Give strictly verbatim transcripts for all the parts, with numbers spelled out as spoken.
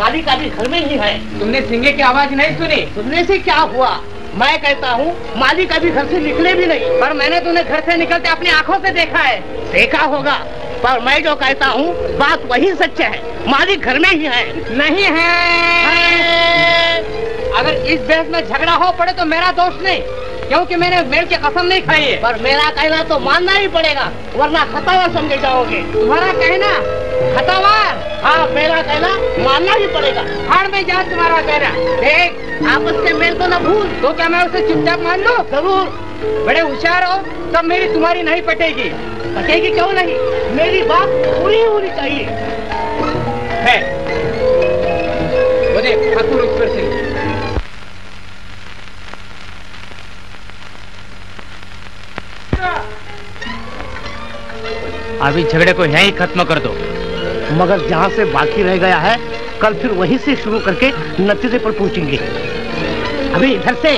मालिक अभी घर में ही है। तुमने सिंगे की आवाज नहीं सुनी? सुनने से क्या हुआ, मैं कहता हूँ मालिक अभी घर से निकले भी नहीं। पर मैंने तुम्हें घर से निकलते अपनी आंखों से देखा है। देखा होगा, पर मैं जो कहता हूँ बात वही सच्चा है, मालिक घर में ही है। नहीं है, है। अगर इस बहस में झगड़ा हो पड़े तो मेरा दोष नहीं, क्योंकि मैंने मेल की कसम नहीं खाई है। पर मेरा कहना तो मानना ही पड़ेगा, वरना खतावार समझे जाओगे। तुम्हारा कहना खतावार? हाँ, मेरा कहना मानना ही पड़ेगा। हार में जा तुम्हारा कहना। देख, आपस के मेल को न भूल। तो क्या मैं उसे चुपचाप मान लूं? जरूर। बड़े होशियार हो, तब मेरी तुम्हारी नहीं पटेगी। पटेगी क्यों नहीं, मेरी बात पूरी होनी चाहिए। है वो देख, ठाकुर ईश्वर सिंह। अभी झगड़े को यहीं खत्म कर दो। मगर जहाँ से बाकी रह गया है, कल फिर वहीं से शुरू करके नतीजे पर पहुंचेंगे। अभी इधर से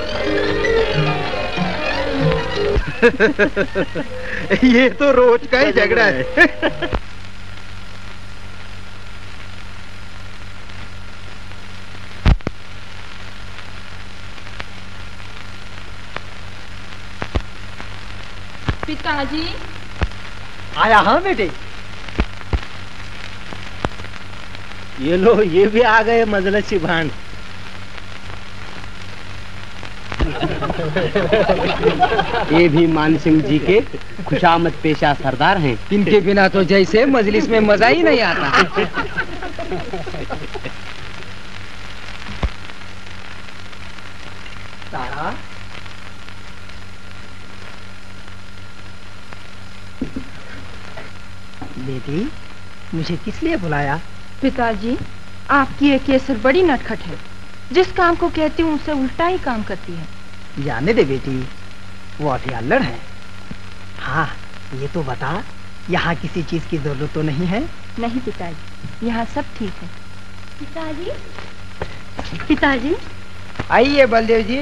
ये तो रोज का ही झगड़ा है। पिताजी। आया? हाँ बेटे। ये लो, ये भी आ गए मजलिसी भान। ये भी मान सिंह जी के खुशामद पेशा सरदार हैं। इनके बिना तो जैसे मजलिस में मजा ही नहीं आता। तारा, बेटी, मुझे किस लिए बुलाया? पिताजी, आपकी एक केसर बड़ी नटखट है। जिस काम को कहती हूँ उससे उल्टा ही काम करती है। जाने दे बेटी, वो अभी अल्लड़ है। हाँ, ये तो बता, यहाँ किसी चीज की जरूरत तो नहीं है? नहीं पिताजी, यहाँ सब ठीक है। पिताजी, पिताजी। आइए बलदेव जी।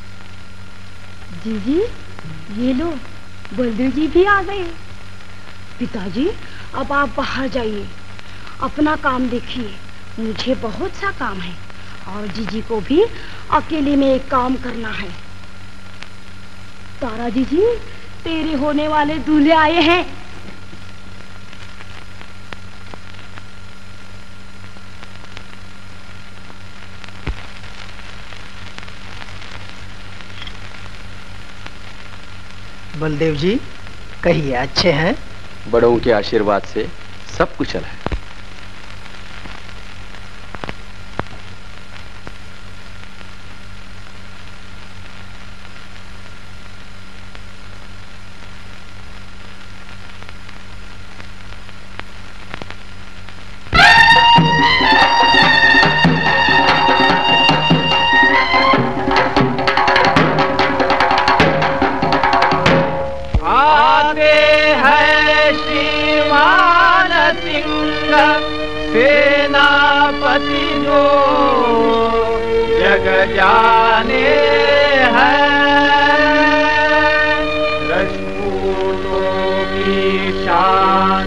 जी जी, ये लो, बलदेव जी भी आ गए। पिताजी, अब आप बाहर जाइए, अपना काम देखिए। मुझे बहुत सा काम है और जीजी को भी अकेले में एक काम करना है। तारा जीजी, तेरे होने वाले दूल्हे आए हैं। बलदेव जी, कहिए, अच्छे हैं? बड़ों के आशीर्वाद से सब कुशल है। सेनापति जो जग जाने हैं, रजपूतों की शान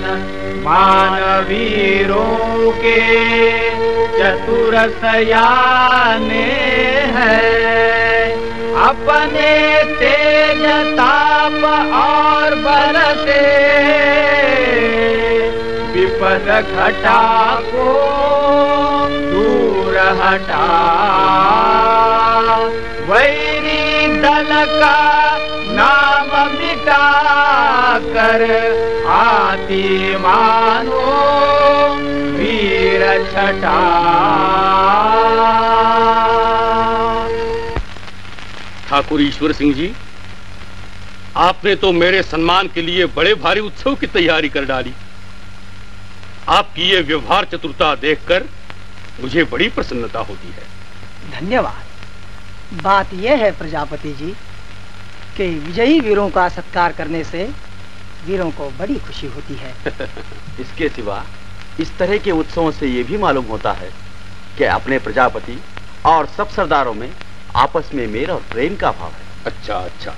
मानवीरों के चतुर सयाने हैं। अपने तेज ताप और बल से विपद घटा को दूर हटा, वैरी दल का नाम मिटा कर आती मानो वीर छटा। ठाकुर ईश्वर सिंह जी, आपने तो मेरे सम्मान के लिए बड़े भारी उत्सव की तैयारी कर डाली। आपकी ये व्यवहार चतुरता देखकर मुझे बड़ी प्रसन्नता होती है। धन्यवाद। बात यह है प्रजापति जी कि विजयी वीरों का सत्कार करने से वीरों को बड़ी खुशी होती है। इसके सिवा इस तरह के उत्सवों से ये भी मालूम होता है कि अपने प्रजापति और सब सरदारों में आपस में मेल और प्रेम का भाव है। अच्छा अच्छा,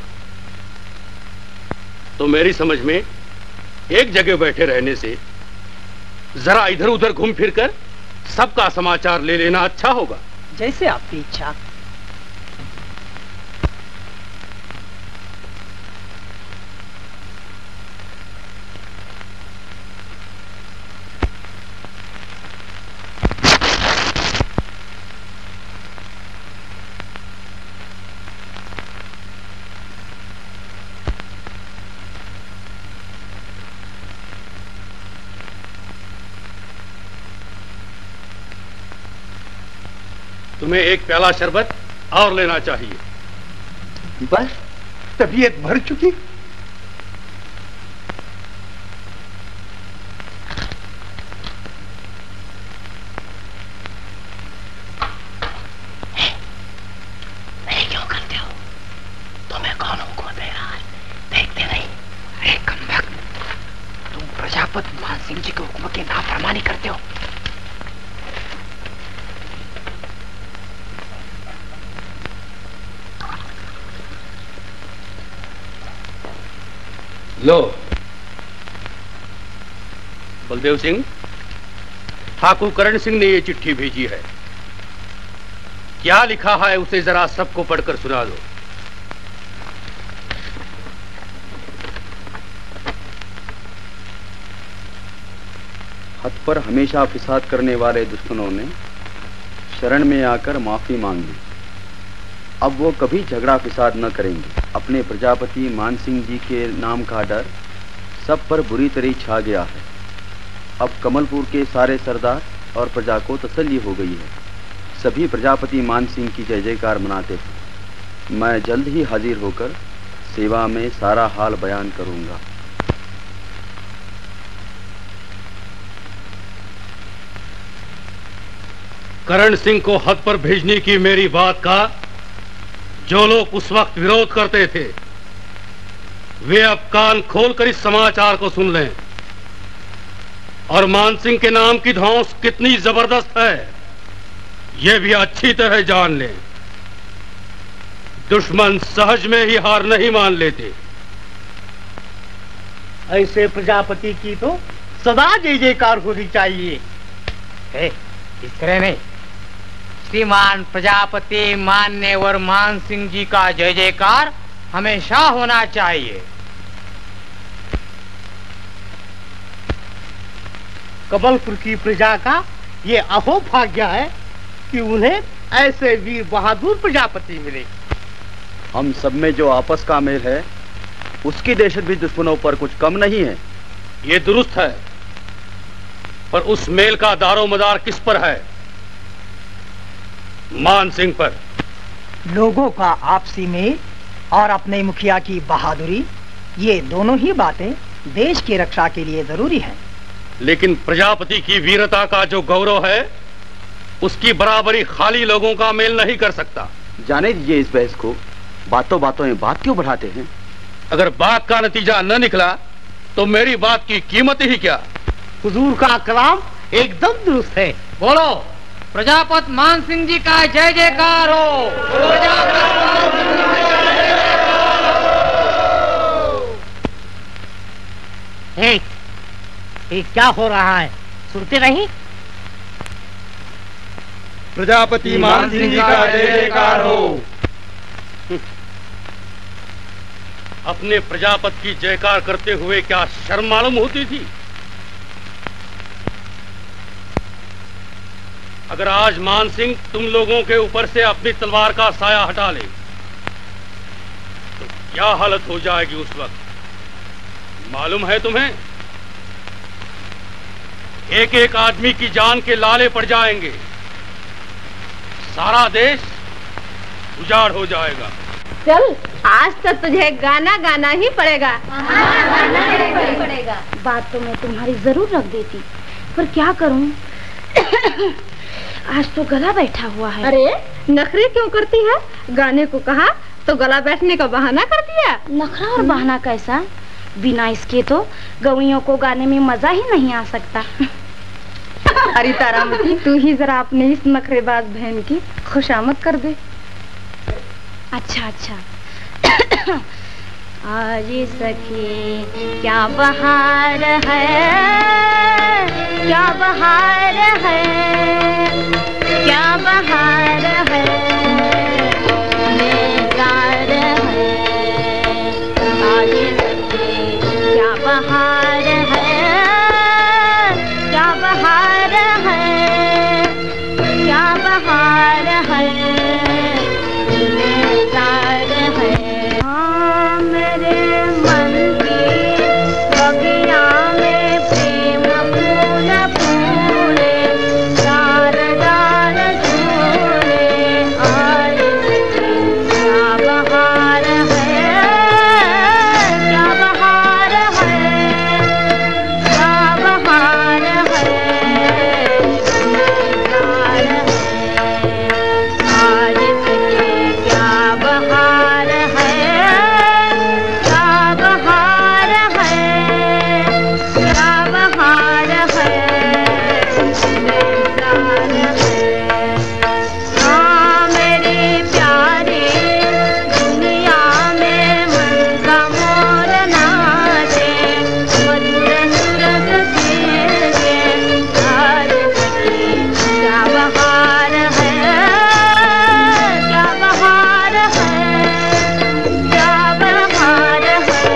तो मेरी समझ में एक जगह बैठे रहने से जरा इधर उधर घूम फिर कर सबका समाचार ले लेना अच्छा होगा। जैसे आपकी इच्छा। तुम्हें एक प्याला शरबत और लेना चाहिए। बस तबीयत भर चुकी। नहीं क्यों करते हो? तुम्हें कौन हुक्म दे रहा है? देखते नहीं? अरे कमबख्त, तुम प्रजापति मान सिंह जी के हुक्म की नाफरमानी करते हो। लो बलदेव सिंह, ठाकुर करण सिंह ने ये चिट्ठी भेजी है। क्या लिखा है उसे जरा सबको पढ़कर सुना दो। हद पर हमेशा फिसाद करने वाले दुश्मनों ने शरण में आकर माफी मांग ली। अब वो कभी झगड़ा फिसाद न करेंगे। अपने प्रजापति मान सिंह जी के नाम का डर सब पर बुरी तरह छा गया है। अब कमलपुर के सारे सरदार और प्रजा को तसल्ली हो गई है। सभी प्रजापति मान सिंह की जय जयकार मनाते हैं। मैं जल्द ही हाजिर होकर सेवा में सारा हाल बयान करूंगा। करण सिंह को हद पर भेजने की मेरी बात का जो लोग उस वक्त विरोध करते थे, वे अब कान खोलकर इस समाचार को सुन लें। और मान सिंह के नाम की धौंस कितनी जबरदस्त है, यह भी अच्छी तरह जान लें। दुश्मन सहज में ही हार नहीं मान लेते। ऐसे प्रजापति की तो सदा जय जयकार होनी चाहिए। ए, इस तरह नहीं, श्रीमान प्रजापति मान्यवर मान सिंह जी का जय जयकार हमेशा होना चाहिए। कमलपुर की प्रजा का ये अहो भाग्य है कि उन्हें ऐसे वीर बहादुर प्रजापति मिले। हम सब में जो आपस का मेल है, उसकी दहशत भी दुश्मनों पर कुछ कम नहीं है। ये दुरुस्त है, पर उस मेल का दारो मदार किस पर है? मान सिंह पर। लोगों का आपसी मेल और अपने मुखिया की बहादुरी, ये दोनों ही बातें देश की रक्षा के लिए जरूरी हैं। लेकिन प्रजापति की वीरता का जो गौरव है, उसकी बराबरी खाली लोगों का मेल नहीं कर सकता। जाने दीजिए इस बहस को। बातों बातों में बात क्यों बढ़ाते हैं? अगर बात का नतीजा न निकला तो मेरी बात की कीमत ही क्या? हुजूर का कलाम एकदम दुरुस्त है। बोलो, प्रजापति मान सिंह जी का जय जयकार हो। हे, ये क्या हो रहा है? सुनते नहीं? प्रजापति मान सिंह जी का जय जयकार हो। अपने प्रजापति की जयकार करते हुए क्या शर्म मालूम होती थी? अगर आज मान सिंह तुम लोगों के ऊपर से अपनी तलवार का साया हटा ले तो क्या हालत हो जाएगी उस वक्त, मालूम है तुम्हें? एक एक आदमी की जान के लाले पड़ जाएंगे। सारा देश उजाड़ हो जाएगा। चल, आज तो तुझे गाना गाना ही पड़ेगा। गाना ही पड़ेगा। बात तो मैं तुम्हारी जरूर रख देती, पर क्या करूं? आज तो गला बैठा हुआ है। अरे नखरे क्यों करती है? गाने को कहा तो गला बैठने का बहाना कर दिया। नखरा और बहाना कैसा? बिना इसके तो गवैयों को गाने में मजा ही नहीं आ सकता। अरे तारामती, तू ही जरा अपने इस नखरेबाज बहन की खुशामद कर दे। अच्छा अच्छा। आज सखी क्या बहार है, क्या बहार है, क्या बहार है, निसार है, आज सखी क्या बहार है, क्या बहार है, क्या बहार है, निसार है। हाँ मेरे मन की बगिया में प्रेम फूल फूले, डाल डाल झूले, आज क्या बहार है, क्या बहार है, क्या बहार है, निसार है, आज क्या बहार है, क्या बहार है, क्या बहार है, निसार है। हाँ मेरी प्यारी दुनिया में मन का मोर नाचे, मधुर सुरत सींचे, आज क्या बहार है, क्या बहार है, क्या बहार है,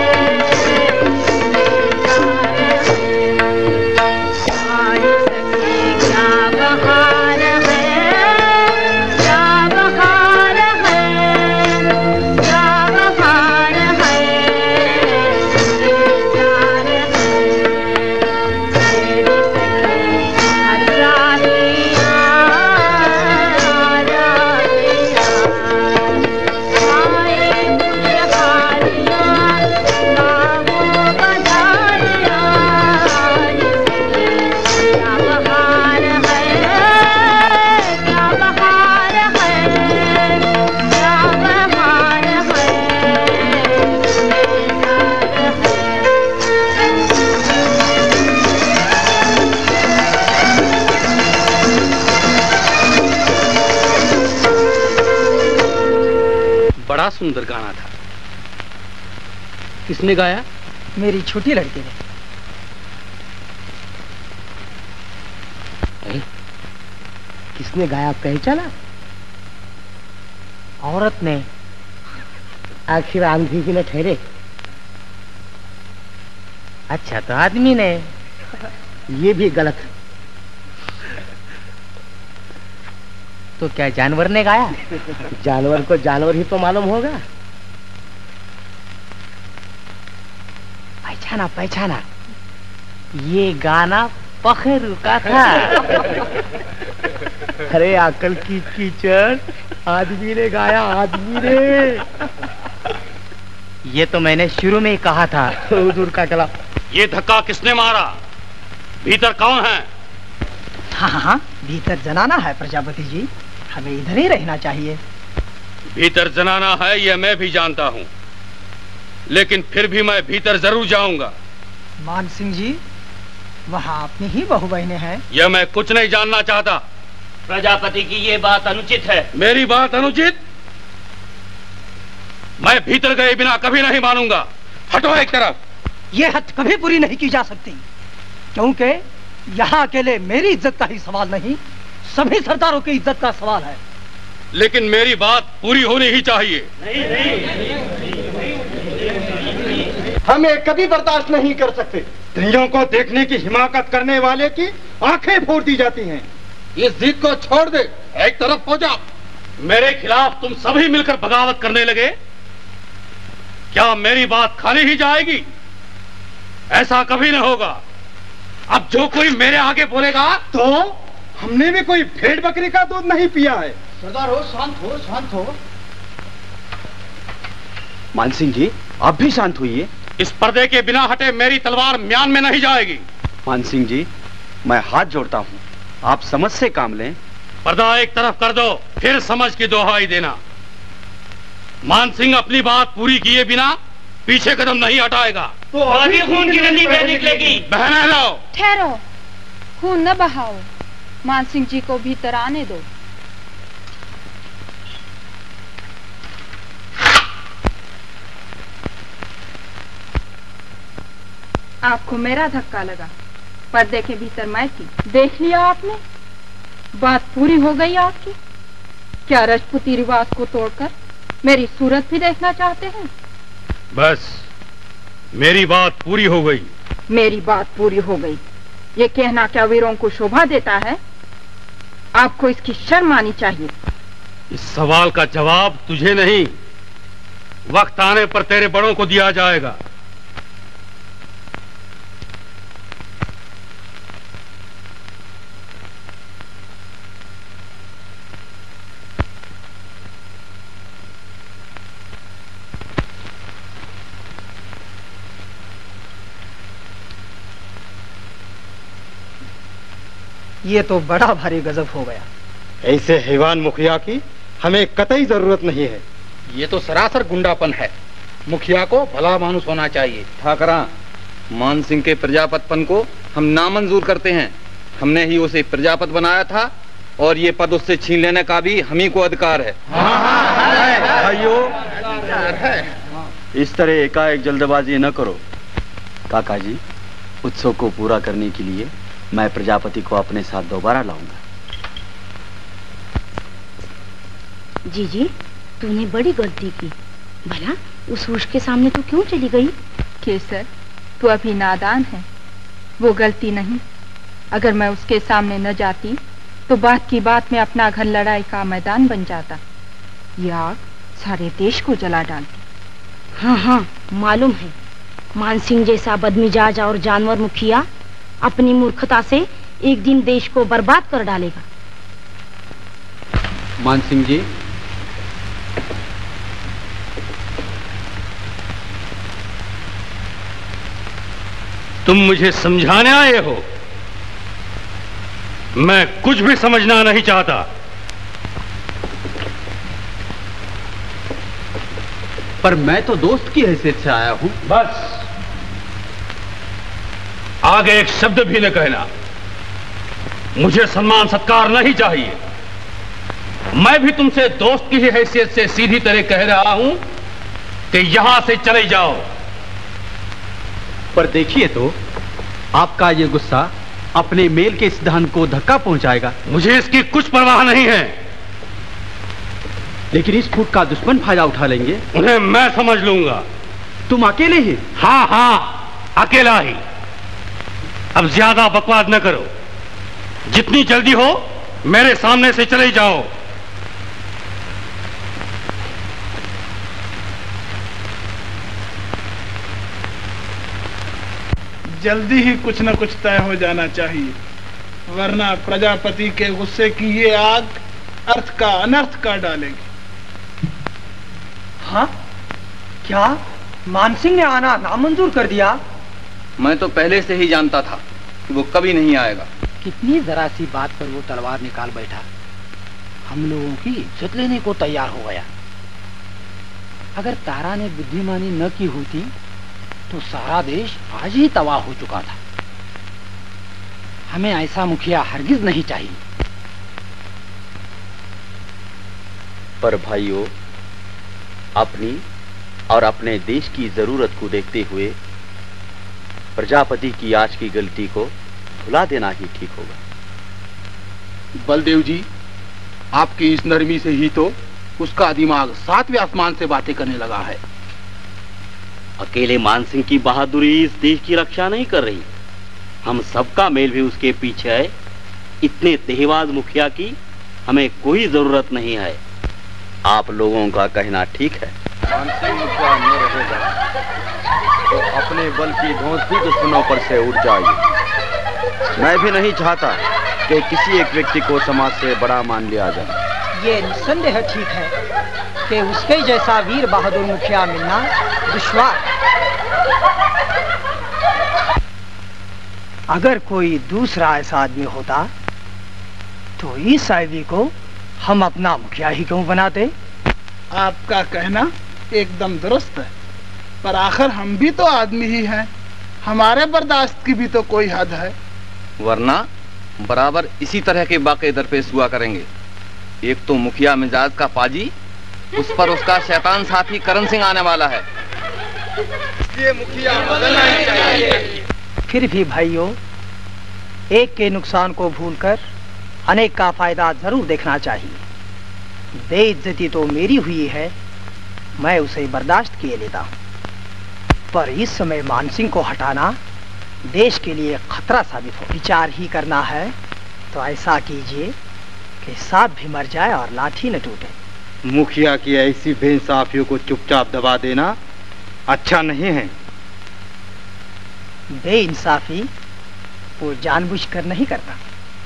आज क्या बहार है, क्या बहार है, क्या बहार है, निसार है, मेरी सखी हर राहिया राहिया, आए गुलहारिया गावो बधाइया, क्या बहार है, क्या बहार है, क्या बहार है, बड़ा सुंदर गाना था। किसने गाया? मेरी छोटी लड़की ने। किसने गाया पहचाना? औरत ने। आखिर आंधी भी न ठहरे। अच्छा तो आदमी ने। ये भी गलत है। तो क्या जानवर ने गाया? जानवर को जानवर ही तो मालूम होगा। पहचाना पहचाना, ये गाना पखेरु का था। अरे अकल की कीचड़, आदमी ने गाया, आदमी ने। ये तो मैंने शुरू में ही कहा था। हुजूर का कला। ये धक्का किसने मारा? भीतर कौन है? हाँ हाँ, भीतर जनाना है प्रजापति जी, हमें इधर ही रहना चाहिए। भीतर जनाना है यह मैं भी जानता हूँ, लेकिन फिर भी मैं भीतर जरूर जाऊंगा। मान सिंह जी, वहाँ अपनी ही बहू बहनें हैं। यह मैं कुछ नहीं जानना चाहता। प्रजापति की ये बात अनुचित है। मेरी बात अनुचित? मैं भीतर गए बिना कभी नहीं मानूंगा। हटो एक तरफ। ये हद कभी पूरी नहीं की जा सकती, क्योंकि यहाँ अकेले मेरी इज्जत का ही सवाल नहीं, सभी सरदारों की इज्जत का सवाल है। लेकिन मेरी बात पूरी होनी ही चाहिए। नहीं, नहीं। हमें कभी बर्दाश्त नहीं कर सकते। स्त्रियों को देखने की हिमाकत करने वाले की आंखें फोड़ दी जाती हैं। इस जिद को छोड़ दे, एक तरफ हो जा। मेरे खिलाफ तुम सभी मिलकर बगावत करने लगे। क्या मेरी बात खाली ही जाएगी? ऐसा कभी न होगा। अब जो कोई मेरे आगे बोलेगा तो हमने भी कोई भेड़ बकरी का दूध नहीं पिया है। सरदार हो, शांत हो, शांत हो। मानसिंह जी, आप भी शांत होइए। इस पर्दे के बिना हटे मेरी तलवार म्यान में नहीं जाएगी। मानसिंह जी, मैं हाथ जोड़ता हूँ, आप समझ से काम लें। पर्दा एक तरफ कर दो, फिर समझ की दोहाई देना। मानसिंह अपनी बात पूरी किए बिना पीछे कदम नहीं हटाएगा। तो अभी खून की नदी बह निकलेगी। बहने लो। ठहरो, खून न बहाओ, मानसिंह जी को भीतर आने दो। आपको मेरा धक्का लगा, पर्दे के भीतर मैं थी। देख लिया आपने, बात पूरी हो गई आपकी। क्या राजपूती रिवाज को तोड़कर मेरी सूरत भी देखना चाहते हैं? बस मेरी बात पूरी हो गई। मेरी बात पूरी हो गई, ये कहना क्या वीरों को शोभा देता है? आपको इसकी शर्म आनी चाहिए। इस सवाल का जवाब तुझे नहीं, वक्त आने पर तेरे बड़ों को दिया जाएगा। ये तो बड़ा भारी गजब हो गया। ऐसे हैवान मुखिया की हमें कतई जरूरत नहीं है। ये तो सरासर गुंडापन है। मुखिया को भला मानुस होना चाहिए। ठाकरा, मान सिंह के प्रजापतपन को हम नामंजूर करते हैं। हमने ही उसे प्रजापत बनाया था और ये पद उससे छीन लेने का भी हम ही को अधिकार है। भाइयों, इस तरह एकाएक जल्दबाजी न करो। काका जी, उत्सव को पूरा करने के लिए मैं प्रजापति को अपने साथ दोबारा लाऊंगा। जीजी, तूने बड़ी गलती की। भला उस वृक्ष के सामने तू क्यों चली गई? केसर, तू अभी नादान है। वो गलती नहीं। अगर मैं उसके सामने न जाती तो बात की बात में अपना घर लड़ाई का मैदान बन जाता। ये आग सारे देश को जला डालती। हाँ हाँ, मालूम है। मानसिंह जैसा बदमिजाज और जानवर मुखिया अपनी मूर्खता से एक दिन देश को बर्बाद कर डालेगा। मानसिंह जी, तुम मुझे समझाने आए हो? मैं कुछ भी समझना नहीं चाहता। पर मैं तो दोस्त की हैसियत से आया हूं। बस, आगे एक शब्द भी न कहना। मुझे सम्मान सत्कार नहीं चाहिए। मैं भी तुमसे दोस्त की ही हैसियत से सीधी तरह कह रहा हूं कि यहां से चले जाओ। पर देखिए तो, आपका ये गुस्सा अपने मेल के सिद्धांत को धक्का पहुंचाएगा। मुझे इसकी कुछ परवाह नहीं है। लेकिन इस फूट का दुश्मन फायदा उठा लेंगे। उन्हें मैं समझ लूंगा। तुम अकेले ही? हाँ हाँ, अकेला ही। अब ज्यादा बकवास न करो। जितनी जल्दी हो मेरे सामने से चले जाओ। जल्दी ही कुछ न कुछ तय हो जाना चाहिए, वरना प्रजापति के गुस्से की ये आग अर्थ का अनर्थ कर डालेगी। हाँ? क्या मानसिंह ने आना नामंजूर कर दिया? मैं तो पहले से ही जानता था कि वो कभी नहीं आएगा। कितनी जरा सी बात पर वो तलवार निकाल बैठा। हम लोगों की इज्जत लेने को तैयार हो गया। अगर तारा ने बुद्धिमानी न की होती तो सारा देश आज ही तबाह हो चुका था। हमें ऐसा मुखिया हरगिज नहीं चाहिए। पर भाइयों, अपनी और अपने देश की जरूरत को देखते हुए प्रजापति की आज की गलती को भुला देना ही ठीक होगा। बलदेव जी, आपकी इस नरमी से ही तो उसका दिमाग सातवें आसमान से बातें करने लगा है। अकेले मानसिंह की बहादुरी इस देश की रक्षा नहीं कर रही। हम सबका मेल भी उसके पीछे है। इतने तेहवाज मुखिया की हमें कोई जरूरत नहीं है। आप लोगों का कहना ठीक है। मानसिंह मुखिया न रहेगा तो अपने बल की धौंस भी दुश्मनों पर से उठ जाएगी। मैं भी नहीं चाहता कि किसी एक व्यक्ति को समाज से बड़ा मान लिया जाए। ये निस्संदेह ठीक है कि उसके जैसा वीर बहादुर मुखिया मिलना दुश्वार। अगर कोई दूसरा ऐसा आदमी होता तो इस आईवी को हम अपना मुखिया ही क्यों बनाते? आपका कहना एकदम दुरुस्त है, पर आखिर हम भी तो आदमी ही हैं। हमारे बर्दाश्त की भी तो कोई हद है। वरना बराबर इसी तरह के वाक़े दरपेश हुआ करेंगे। एक तो मुखिया मिजाज का पाजी, उस पर उसका शैतान साथी करण सिंह आने वाला है। ये मुखिया बदलना ही चाहिए। फिर भी भाइयों, एक के नुकसान को भूलकर अनेक का फायदा जरूर देखना चाहिए। बेइज्जती तो मेरी हुई है, मैं उसे बर्दाश्त किए लेता हूँ, पर इस समय मानसिंह को हटाना देश के लिए खतरा साबित हो। विचार ही करना है तो ऐसा कीजिए कि सांप भी मर जाए और लाठी न टूटे। मुखिया की ऐसी बेइंसाफियों को चुपचाप दबा देना अच्छा नहीं है। बेइंसाफी वो जानबूझकर नहीं करता,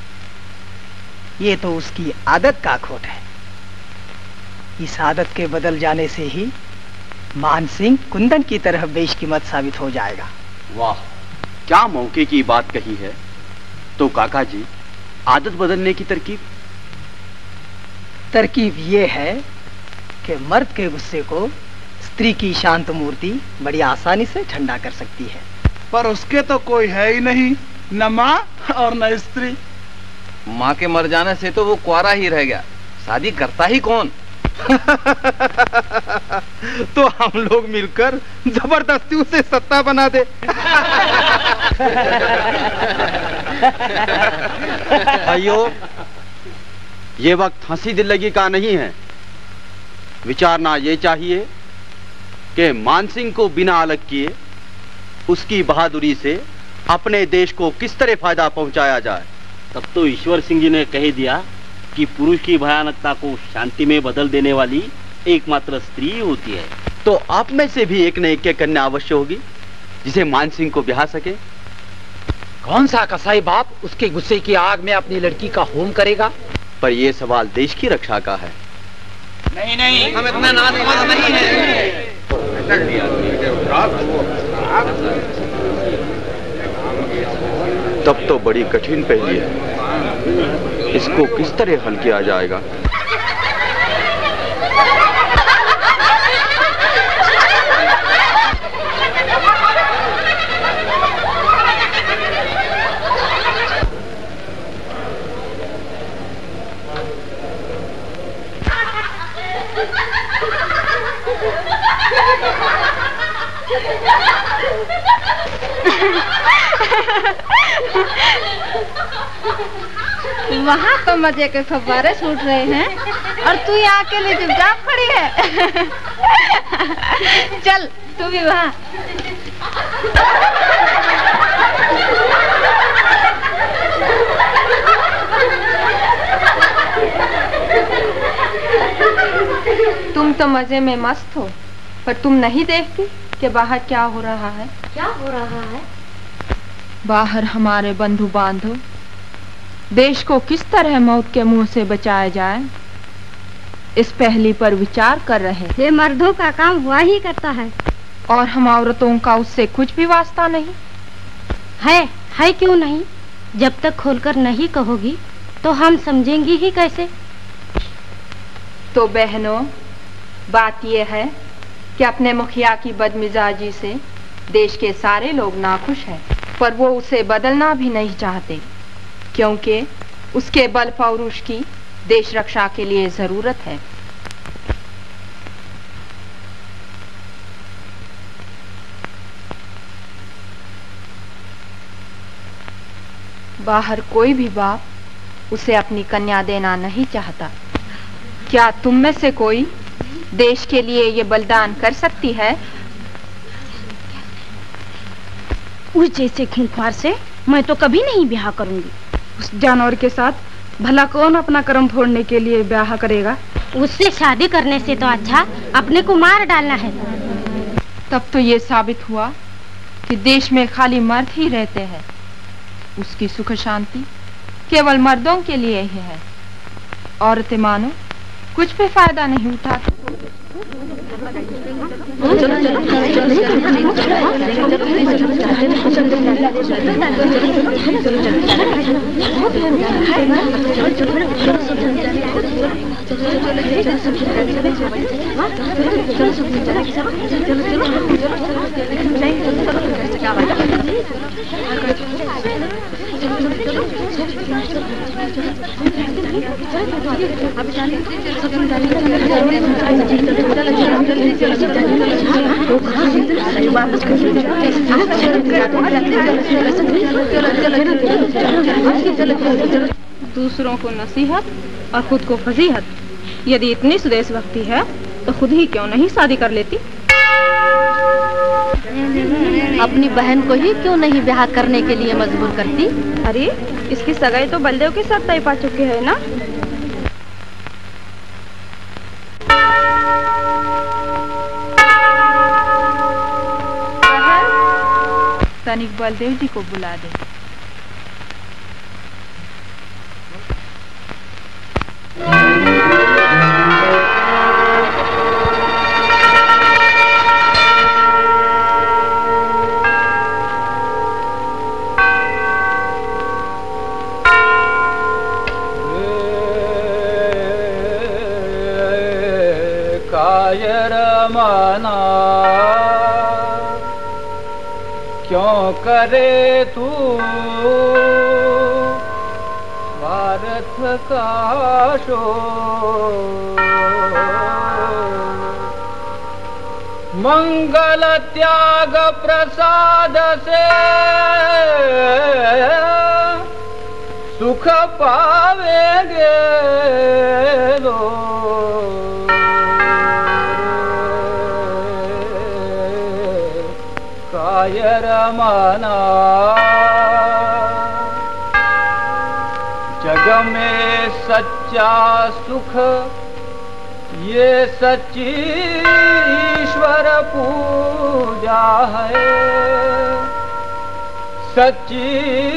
ये तो उसकी आदत का खोट है। इस आदत के बदल जाने से ही मानसिंह कुंदन की तरह बेशकीमत साबित हो जाएगा। वाह, क्या मौके की बात कही है। तो काका जी, आदत बदलने की तरकीब? तरकीब ये है कि मर्द के गुस्से को स्त्री की शांत मूर्ति बड़ी आसानी से ठंडा कर सकती है। पर उसके तो कोई है ही नहीं, न माँ और न स्त्री। माँ के मर जाने से तो वो कुआरा ही रह गया, शादी करता ही कौन? तो हम लोग मिलकर जबरदस्ती उसे सत्ता बना दे। भाइयों, ये वक्त हंसी दिल्लगी का नहीं है। विचारना ये चाहिए कि मानसिंह को बिना अलग किए उसकी बहादुरी से अपने देश को किस तरह फायदा पहुंचाया जाए। तब तो ईश्वर सिंह जी ने कह दिया कि पुरुष की भयानकता को शांति में बदल देने वाली एकमात्र स्त्री ही होती है। तो आप में से भी एक न एक कन्या अवश्य होगी जिसे मानसिंह को ब्याह सके। कौन सा कसाई बाप उसके गुस्से की आग में अपनी लड़की का होम करेगा? पर यह सवाल देश की रक्षा का है। नहीं नहीं, हम इतना नासमझ नहीं है। तब तो बड़ी कठिन पहेली है, इसको किस तरह हल किया जाएगा? वहाँ तो मजे के फव्वारे छूट रहे हैं और तू यहाँ अकेले चुपचाप खड़ी है। चल तू भी वहाँ। तुम तो मजे में मस्त हो, पर तुम नहीं देखती कि बाहर क्या हो रहा है? क्या हो रहा है? बाहर हमारे बंधु बांधव देश को किस तरह मौत के मुंह से बचाया जाए, इस पहेली पर विचार कर रहे। ये मर्दों का काम हुआ ही करता है और हम औरतों का उससे कुछ भी वास्ता नहीं है। है क्यों नहीं? जब तक खोलकर नहीं कहोगी तो हम समझेंगे ही कैसे? तो बहनों, बात यह है कि अपने मुखिया की बदमिजाजी से देश के सारे लोग नाखुश हैं, पर वो उसे बदलना भी नहीं चाहते, क्योंकि उसके बल पौरुष की देश रक्षा के लिए जरूरत है। बाहर कोई भी बाप उसे अपनी कन्या देना नहीं चाहता। क्या तुम में से कोई देश के लिए ये बलिदान कर सकती है? उस जैसे खूंखार से मैं तो कभी नहीं ब्याह करूंगी। उस जानवर के साथ भला कौन अपना कर्म फोड़ने के लिए ब्याह करेगा? उससे शादी करने से तो अच्छा अपने को मार डालना है। तब तो ये साबित हुआ कि देश में खाली मर्द ही रहते हैं। उसकी सुख शांति केवल मर्दों के लिए ही है। औरतें मानो कुछ भी फायदा नहीं उठाती। वापस कर दूसरों को नसीहत और खुद को फजीहत, यदि इतनी सुदेश भक्ति है तो खुद ही क्यों नहीं शादी कर लेती। अपनी बहन को ही क्यों नहीं ब्याह करने के लिए मजबूर करती। अरे इसकी सगाई तो बलदेव के साथ तय पा चुके हैं ना। तनिक बलदेव जी को बुला दे। क्यों करे तू स्वार्थ का शोर, मंगल त्याग प्रसाद से सुख पावेंगे लोग। कायर माना जग में सच्चा सुख, ये सच्ची ईश्वर पूजा है। सच्ची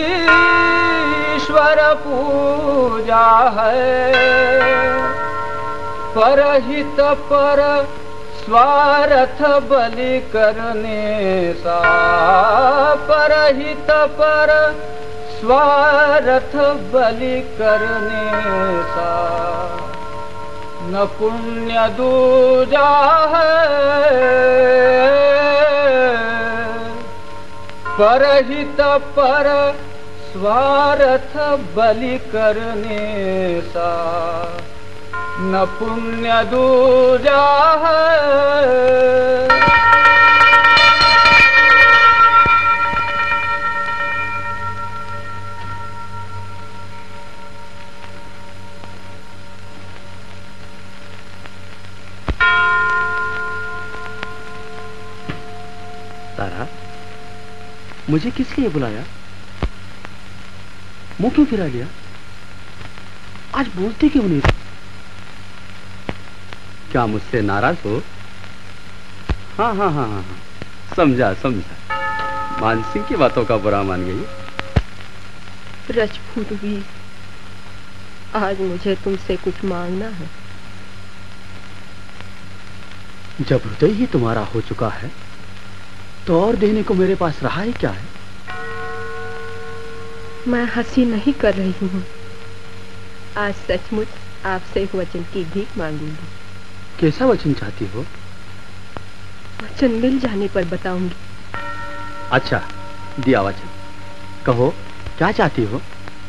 ईश्वर पूजा है। परहित पर स्वार्थ बलि करने सा, परहित पर स्वार्थ बलि करने सा न पुण्य दूजा है। परहित पर स्वार्थ बलि करने सा न पुण्य दूजा है। तारा, मुझे किस लिए बुलाया? मुंह क्यों फिरा लिया? आज बोलते क्यों नहीं? क्या मुझसे नाराज हो? हाँ हाँ हाँ हाँ समझा समझा, मानसिंह की बातों का बुरा मान गई। रजपूतवीर, आज मुझे तुमसे कुछ मांगना है। जब हृदय ही तुम्हारा हो चुका है तो और देने को मेरे पास रहा ही क्या है? मैं हंसी नहीं कर रही हूँ। आज सचमुच आपसे एक वचन की भीख मांगूंगी। कैसा वचन चाहती हो? वचन मिल जाने पर बताऊंगी। अच्छा, दिया वचन। कहो, क्या चाहती हो?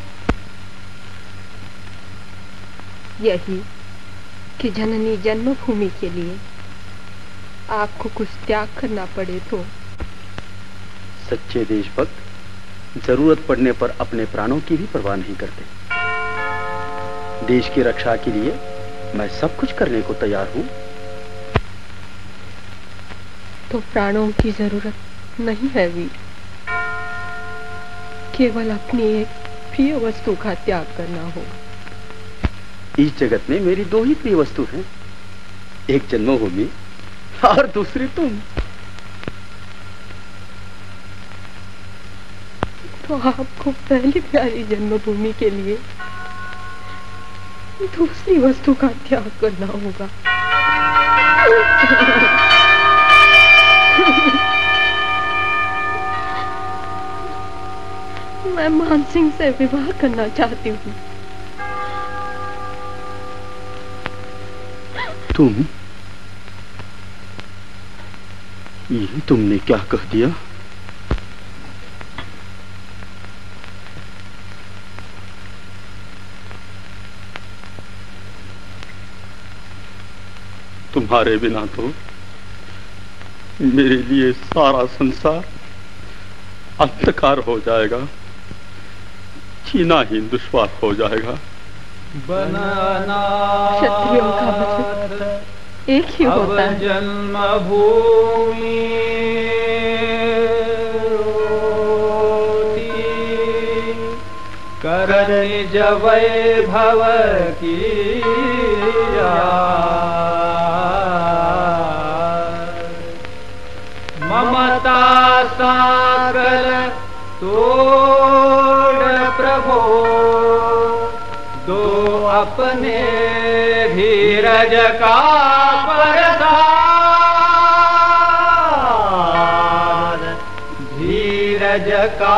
यही कि जननी जन्मभूमि के लिए आपको कुछ त्याग करना पड़े तो। सच्चे देशभक्त जरूरत पड़ने पर अपने प्राणों की भी परवाह नहीं करते। देश की रक्षा के लिए मैं सब कुछ करने को तैयार हूँ। तो प्राणों की जरूरत नहीं है वीर, केवल अपनी एक प्रिय वस्तु का त्याग करना होगा। इस जगत में मेरी दो ही प्रिय वस्तु हैं, एक जन्मभूमि और दूसरी तुम। तो आपको पहली प्यारी जन्मभूमि के लिए दूसरी वस्तु का त्याग करना होगा। मैं मानसिंह से विवाह करना चाहती हूँ। तुम? ये तुमने क्या कह दिया? तुम्हारे बिना तो मेरे लिए सारा संसार अंधकार हो जाएगा, जीना ही दुश्वार हो जाएगा। क्षत्रियों का वचन एक ही होता है। जन्मभूमि कर निज वैभव की ममता सागल तोड़ प्रभो दो अपने धीरज का प्रसाद, धीरज का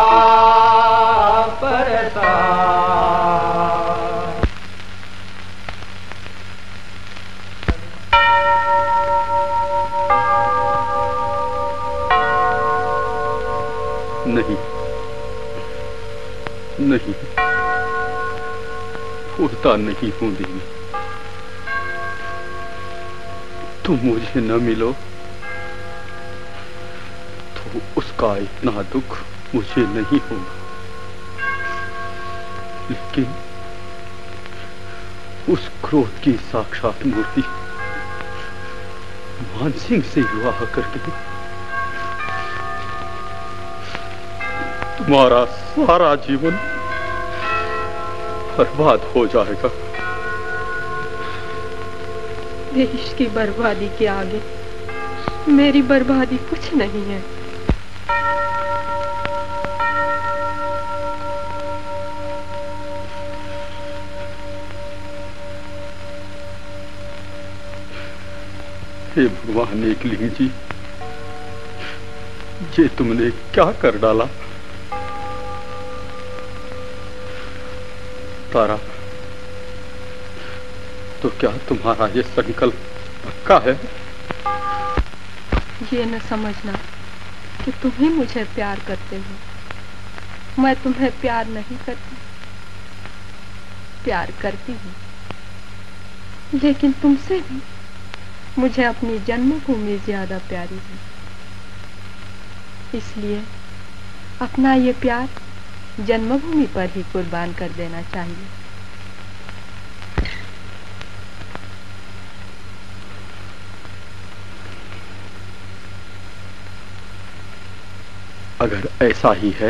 प्रसाद। नहीं नहीं, होता नहीं हूं देवी। तुम मुझे न मिलो तो उसका इतना दुख मुझे नहीं होगा, लेकिन उस क्रोध की साक्षात मूर्ति मानसिंह से विवाह करके तुम्हारा सारा जीवन बर्बाद हो जाएगा। देश की बर्बादी के आगे मेरी बर्बादी कुछ नहीं है। हे भगवान एकलिंग जी, ये तुमने क्या कर डाला? तारा, तो क्या तुम्हारा ये संकल्प पक्का है? ये न समझना कि तुम ही मुझे प्यार करते हो, मैं तुम्हें प्यार नहीं करती। प्यार करती हूँ, लेकिन तुमसे भी मुझे अपनी जन्मभूमि ज्यादा प्यारी है। इसलिए अपना ये प्यार जन्मभूमि पर ही कुर्बान कर देना चाहिए। अगर ऐसा ही है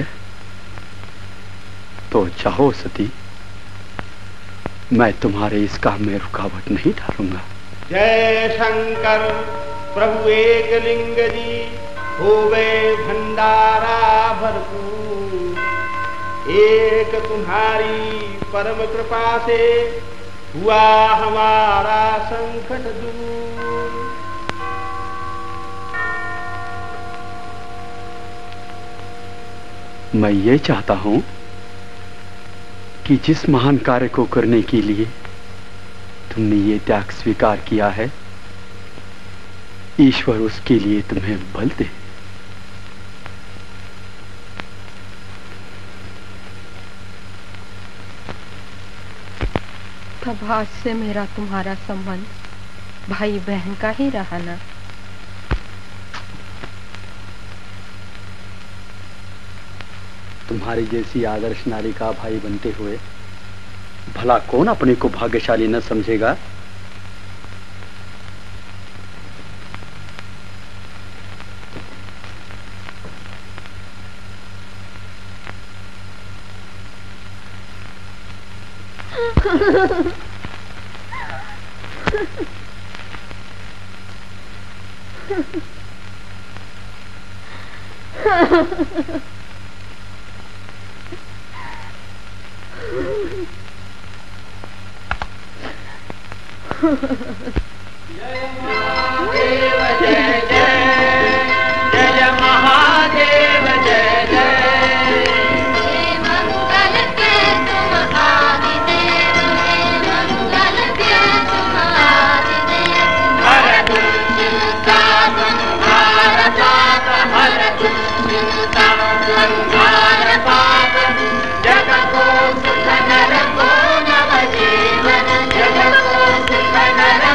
तो चाहो सती, मैं तुम्हारे इस काम में रुकावट नहीं डालूंगा। जय शंकर प्रभु एकलिंग जी, होवे भंडारा भरपूर, एक तुम्हारी परम कृपा से हुआ हमारा संकट दूर। मैं ये चाहता हूं कि जिस महान कार्य को करने के लिए तुमने ये त्याग स्वीकार किया है, ईश्वर उसके लिए तुम्हें बल दे। तब आज से मेरा तुम्हारा संबंध भाई बहन का ही रहा ना। तुम्हारी जैसी आदर्श नारी का भाई बनते हुए भला कौन अपने को भाग्यशाली न समझेगा? जय महादेव जय जय, जय महादेव जय जय। मंगल के तुम आदिदेव, मंगल के तुम आदिदेव। हर दुष्टता संहार पाप, हर दुष्टता संहार पाप। जग को सुख नर को नव जीवन, जग को सुख नर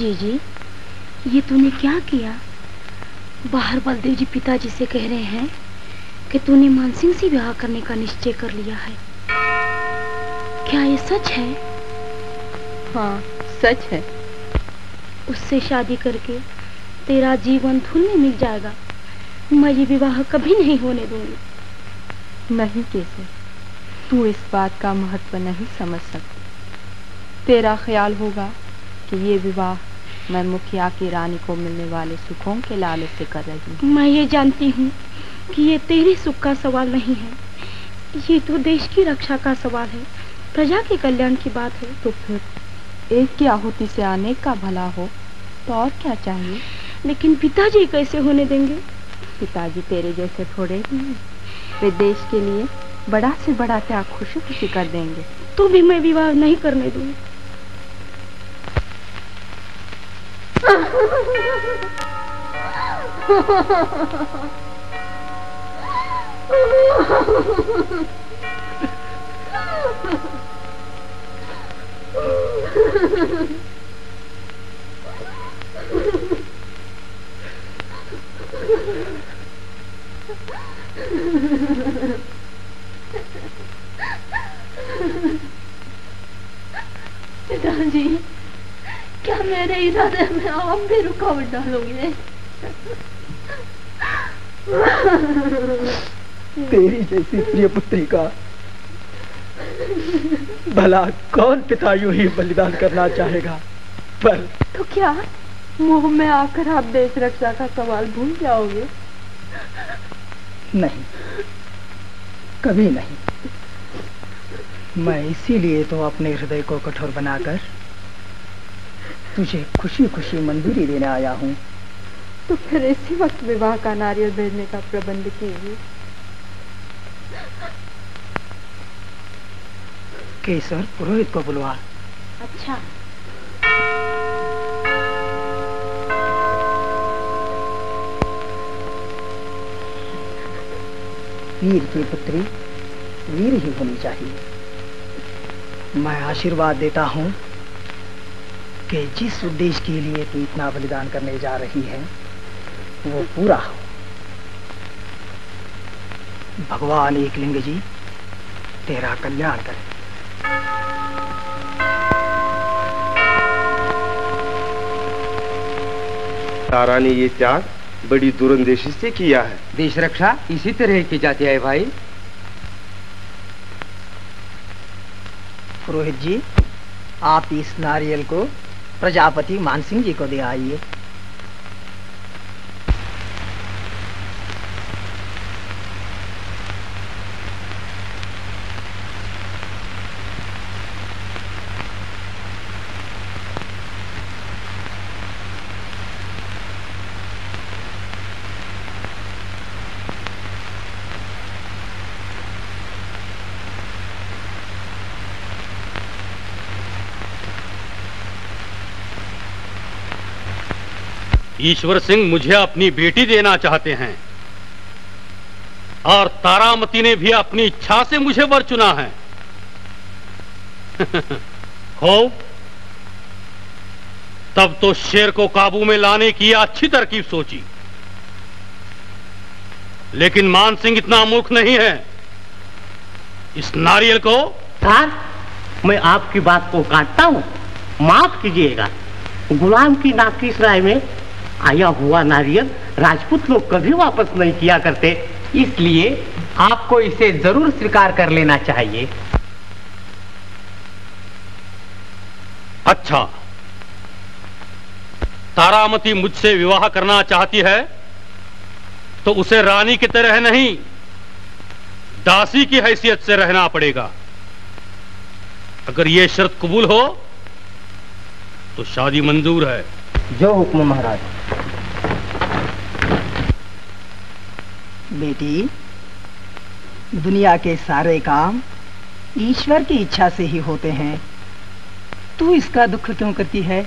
जी जी, ये तूने क्या किया? बाहर बलदेव जी पिताजी से कह रहे हैं कि तूने मानसिंह से विवाह करने का निश्चय कर लिया है। क्या ये सच है? हाँ, सच है। उससे शादी करके तेरा जीवन धूल में मिल जाएगा। मैं ये विवाह कभी नहीं होने दूंगी। नहीं कैसे, तू इस बात का महत्व नहीं समझ सकती। तेरा ख्याल होगा कि ये विवाह मैं मुखिया की रानी को मिलने वाले सुखों के लालच से कर रही हूँ। मैं ये जानती हूँ कि ये तेरे सुख का सवाल नहीं है, ये तो देश की रक्षा का सवाल है, प्रजा के कल्याण की बात है। तो फिर एक की आहुति से अनेक का भला हो तो और क्या चाहिए? लेकिन पिताजी कैसे होने देंगे? पिताजी तेरे जैसे थोड़े ही हैं। वे देश के लिए बड़ा से बड़ा त्याग खुशी खुशी कर देंगे। तो भी मैं विवाह नहीं करने दूंगी। पिताजी, क्या मेरे इरादे में आप भी रुकावट डालोगे? तेरी जैसी प्रिय पुत्री का भला कौन पिता यूं ही बलिदान करना चाहेगा? पर तो क्या मुंह में आकर आप देश रक्षा का सवाल भूल जाओगे? नहीं, कभी नहीं। मैं इसीलिए तो अपने हृदय को कठोर बनाकर तुझे खुशी खुशी मंजूरी देने आया हूँ। तो फिर इसी वक्त विवाह का नारियल भेजने का प्रबंध कीजिए। केसर, पुरोहित को बुलवा। अच्छा। वीर की पुत्री वीर ही होनी चाहिए। मैं आशीर्वाद देता हूँ कि जिस उद्देश्य के लिए तू इतना बलिदान करने जा रही है वो पूरा हो। भगवान एकलिंग जी तेरा कल्याण करे। तारा ने ये त्याग बड़ी दूरंदेशी से किया है। देश रक्षा इसी तरह की जाती है भाई। पुरोहित जी, आप इस नारियल को प्रजापति मानसिंह जी को दे आइए। ईश्वर सिंह मुझे अपनी बेटी देना चाहते हैं और तारामती ने भी अपनी इच्छा से मुझे वर चुना है। हो तब तो शेर को काबू में लाने की अच्छी तरकीब सोची, लेकिन मानसिंह इतना मूर्ख नहीं है। इस नारियल को सर, मैं आपकी बात को काटता हूँ, माफ कीजिएगा। गुलाम की नाक की सराय में आया हुआ नारियल राजपूत लोग कभी वापस नहीं किया करते, इसलिए आपको इसे जरूर स्वीकार कर लेना चाहिए। अच्छा, तारामती मुझसे विवाह करना चाहती है तो उसे रानी की तरह नहीं, दासी की हैसियत से रहना पड़ेगा। अगर यह शर्त कबूल हो तो शादी मंजूर है। जो हुक्म महाराज। बेटी, दुनिया के सारे काम ईश्वर की इच्छा से ही होते हैं, तू इसका दुख क्यों करती है?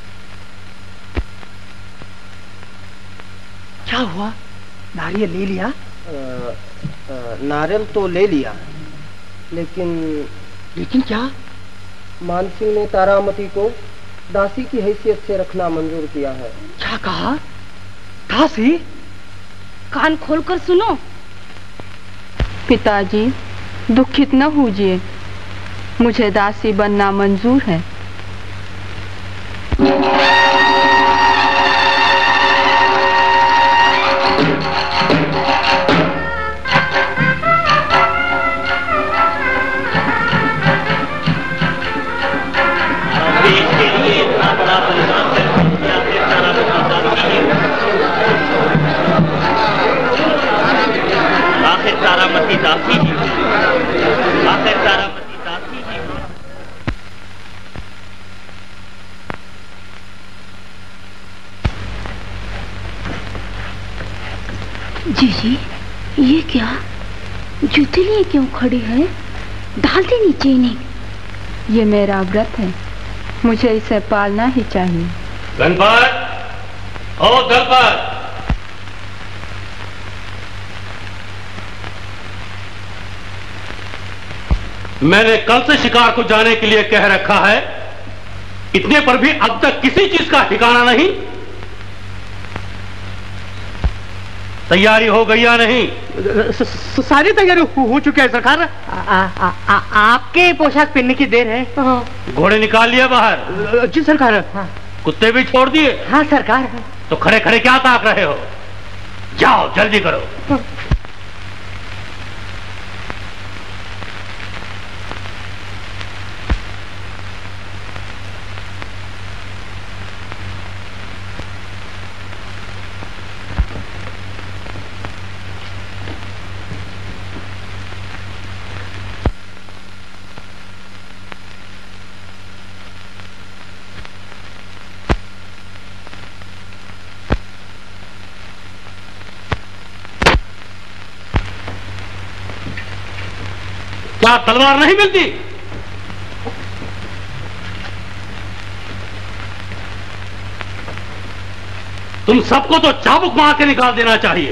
क्या हुआ? नारियल ले लिया? आ, आ, नारियल तो ले लिया, लेकिन लेकिन क्या? मानसिंह ने तारामती को दासी की हैसियत से रखना मंजूर किया है। क्या कहा? दासी? कान खोलकर सुनो। पिताजी, दुखित न होइए, मुझे दासी बनना मंजूर है। आखिर तारामती दासी ही आखिर तारामती दासी ही जीजी, ये क्या? जूते लिए क्यों खड़ी है? डाल दे नीचे इन्हें। ये मेरा व्रत है, मुझे इसे पालना ही चाहिए। गणपत, ओ गणपत, मैंने कल से शिकार को जाने के लिए कह रखा है, इतने पर भी अब तक किसी चीज का ठिकाना नहीं। तैयारी हो गई या नहीं? सारी तैयारी हो, हो चुकी है सरकार। आ, आ, आ, आपके पोशाक पहनने की देर है। घोड़े निकाल लिए बाहर? जी सरकार। हाँ। कुत्ते भी छोड़ दिए? हाँ सरकार। तो खड़े खड़े क्या ताक रहे हो? जाओ जल्दी करो। हाँ। क्या तलवार नहीं मिलती? तुम सबको तो चाबुक मार के निकाल देना चाहिए।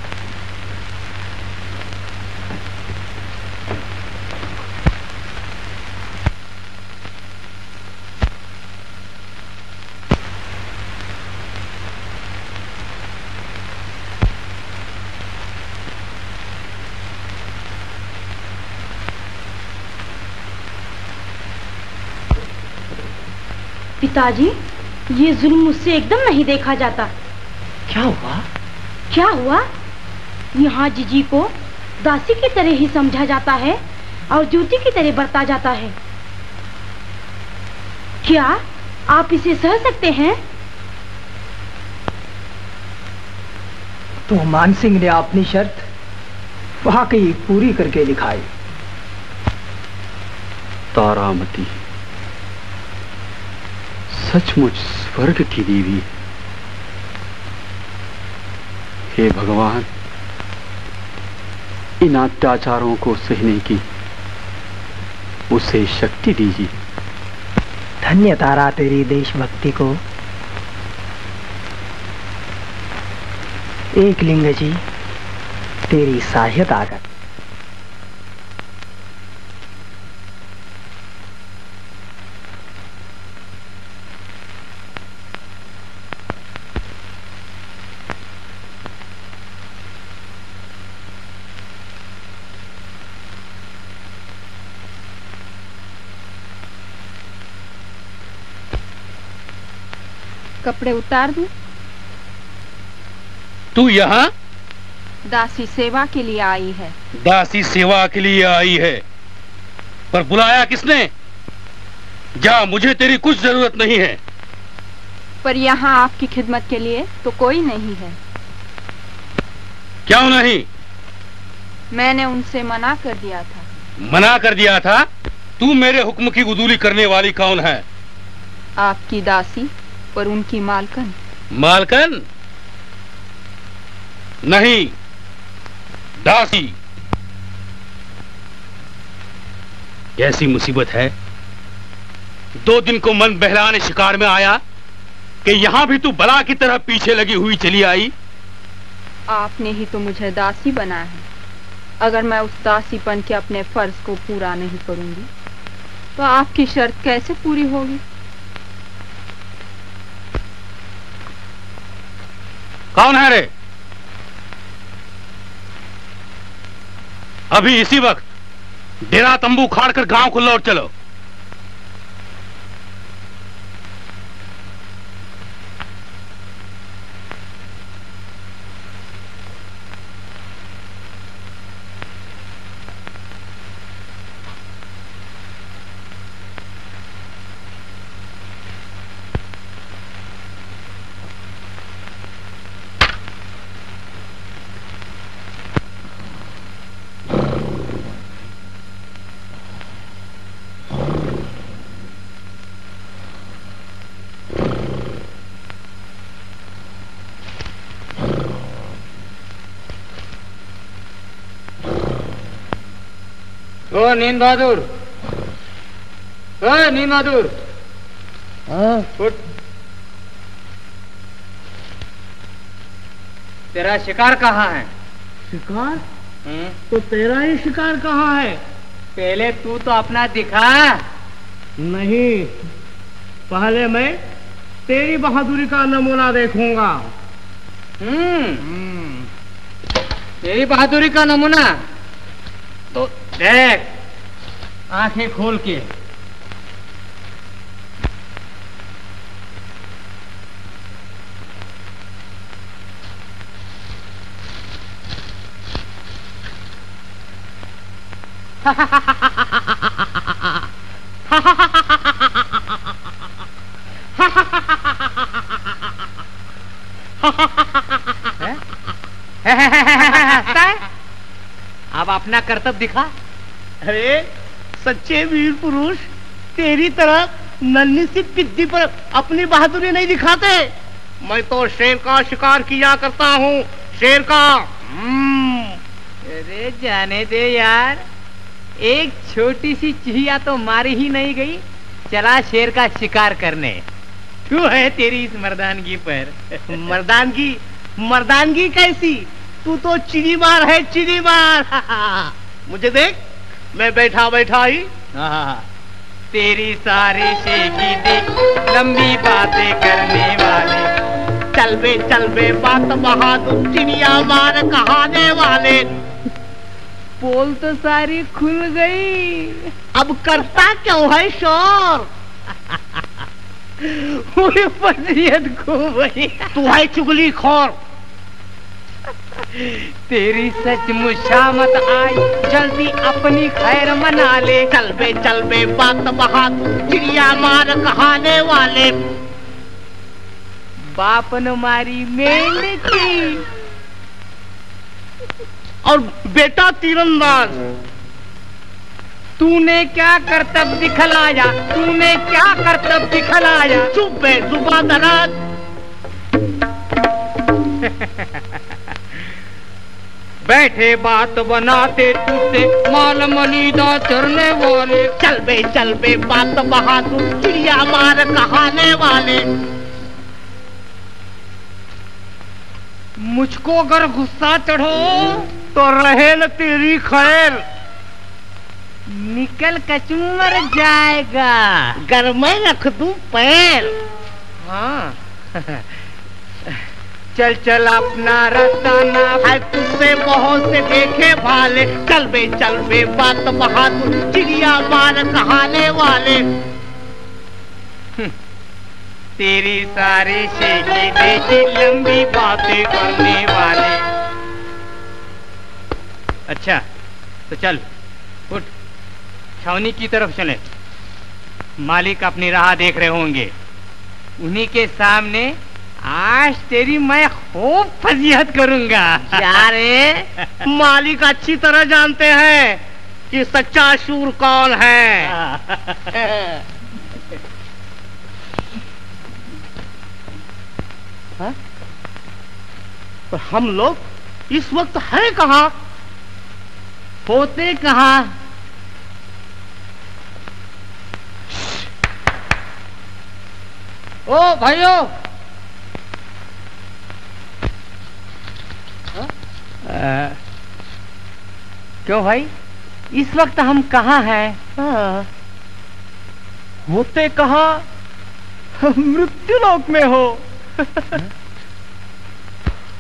पिताजी, ये जुल्म मुझसे एकदम नहीं देखा जाता। क्या हुआ? क्या हुआ? यहाँ जीजी को दासी की तरह ही समझा जाता है और जूती की तरह बरता जाता है। क्या आप इसे सह सकते हैं? तो मान सिंह ने अपनी शर्त वाकई पूरी करके दिखाई। तारामती सचमुच स्वर्ग की देवी। हे भगवान, इन अत्याचारों को सहने की उसे शक्ति दीजिए। धन्य तारा तेरी देशभक्ति को। एक लिंग जी तेरी सहायता कर। कपड़े उतार दूं? तू यहाँ दासी सेवा के लिए आई है। दासी सेवा के लिए आई है, पर बुलाया किसने? जा, मुझे तेरी कुछ जरूरत नहीं है। पर यहाँ आपकी खिदमत के लिए तो कोई नहीं है। क्यों नहीं? मैंने उनसे मना कर दिया था। मना कर दिया था? तू मेरे हुक्म की उदूली करने वाली कौन है? आपकी दासी और उनकी मालकन। मालकन नहीं, दासी। ऐसी मुसीबत है, दो दिन को मन बहलाने शिकार में आया कि यहां भी तू बला की तरह पीछे लगी हुई चली आई। आपने ही तो मुझे दासी बना है। अगर मैं उस दासीपन के अपने फर्ज को पूरा नहीं करूंगी तो आपकी शर्त कैसे पूरी होगी? कौन है रे? अभी इसी वक्त डेरा तंबू उखाड़ कर गांव को लौट चलो। ओ नींद बहादुर, ओ नींद बहादुर, उठ। तेरा शिकार कहाँ है? शिकार? तो तेरा ही शिकार कहाँ है? पहले तू तो अपना दिखा। नहीं, पहले मैं तेरी बहादुरी का नमूना देखूंगा। हम्म, तेरी बहादुरी का नमूना तो देख, आंखें खोल के। अब अपना कर्तव्य दिखा। अरे सच्चे वीर पुरुष तेरी तरह नन्ही सी पिद्दी पर अपनी बहादुरी नहीं दिखाते। मैं तो शेर का शिकार किया करता हूँ, शेर का। अरे जाने दे यार, एक छोटी सी चिड़िया तो मारी ही नहीं गई, चला शेर का शिकार करने। तू है तेरी इस मर्दानगी पर। मर्दानगी? मर्दानगी कैसी? तू तो चिड़ी मार है, चिड़ी मार। मुझे देख, मैं बैठा बैठा ही। तेरी सारी शेखी देख, लंबी बातें करने वाले। चल बे चल बे बात बहादुर, चिड़िया मार कहाने वाले। पोल तो सारी खुल गई, अब करता क्यों है शोर? फजीयत खूब है। तू है चुगली खोर। तेरी सच मुशामत आई, जल्दी अपनी खैर मना ले। चल बे चल बे बात बहादुर, चिड़िया मार कहाने वाले। बाप ने मारी मेंढकी और बेटा तीरंदाज। तूने क्या करतब दिखलाया, तूने क्या करतब दिखलाया। चुप बे जुबा दराज। बैठे बात बनाते टूटे, माल मलीदा चरने वाले। चल बे चल बे बात बहादुर, चिड़िया मार कहाने वाले। मुझको अगर गुस्सा चढ़ो तो रहे न तेरी खैर। निकल कचूमर जाएगा, घर में रख दूं पैर। हाँ चल चल अपना रास्ता ना है, तुझसे बहुत से देखे भाले। चल बे चल बे बात बहादुर, चिड़िया मार कहाने वाले। तेरी सारी शेखी देखी, लंबी बातें करने वाले। अच्छा तो चल उठ, छावनी की तरफ चले। मालिक अपनी राह देख रहे होंगे, उन्हीं के सामने आज तेरी मैं खूब फजीहत करूंगा। यारे मालिक अच्छी तरह जानते हैं कि सच्चा शूर कौन है। हा? पर हम लोग इस वक्त हैं कहाँ? होते कहाँ? ओ भाइयों, आ, क्यों भाई, इस वक्त हम कहाँ हैं? हाँ, होते कहाँ? मृत्युलोक में हो।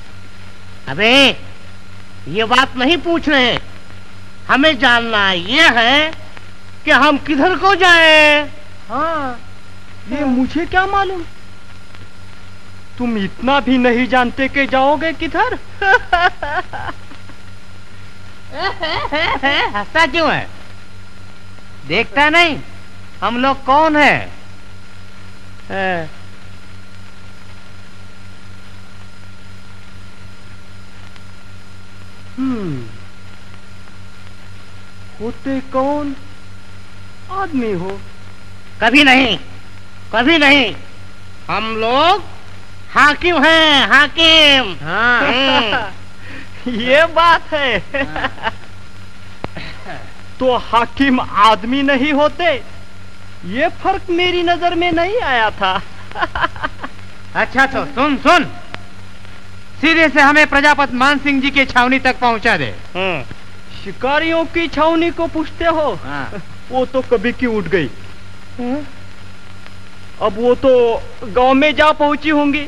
अबे ये बात नहीं पूछ रहे, हमें जानना ये है कि हम किधर को जाएं। हाँ, ये मुझे क्या मालूम, तुम इतना भी नहीं जानते कि जाओगे किधर। हंसता क्यों है? देखता नहीं हम लोग कौन है? हम्म, होते कौन आदमी हो? कभी नहीं, कभी नहीं, हम लोग हाकिम हैं, हाकिम। हाँ। ये बात है। तो हाकिम आदमी नहीं होते, ये फर्क मेरी नजर में नहीं आया था। अच्छा तो सुन सुन, सीधे से हमें प्रजापति मान सिंह जी के छावनी तक पहुंचा दे। शिकारियों की छावनी को पूछते हो? हाँ। वो तो कभी की उठ गई। अब वो तो गांव में जा पहुंची होंगी।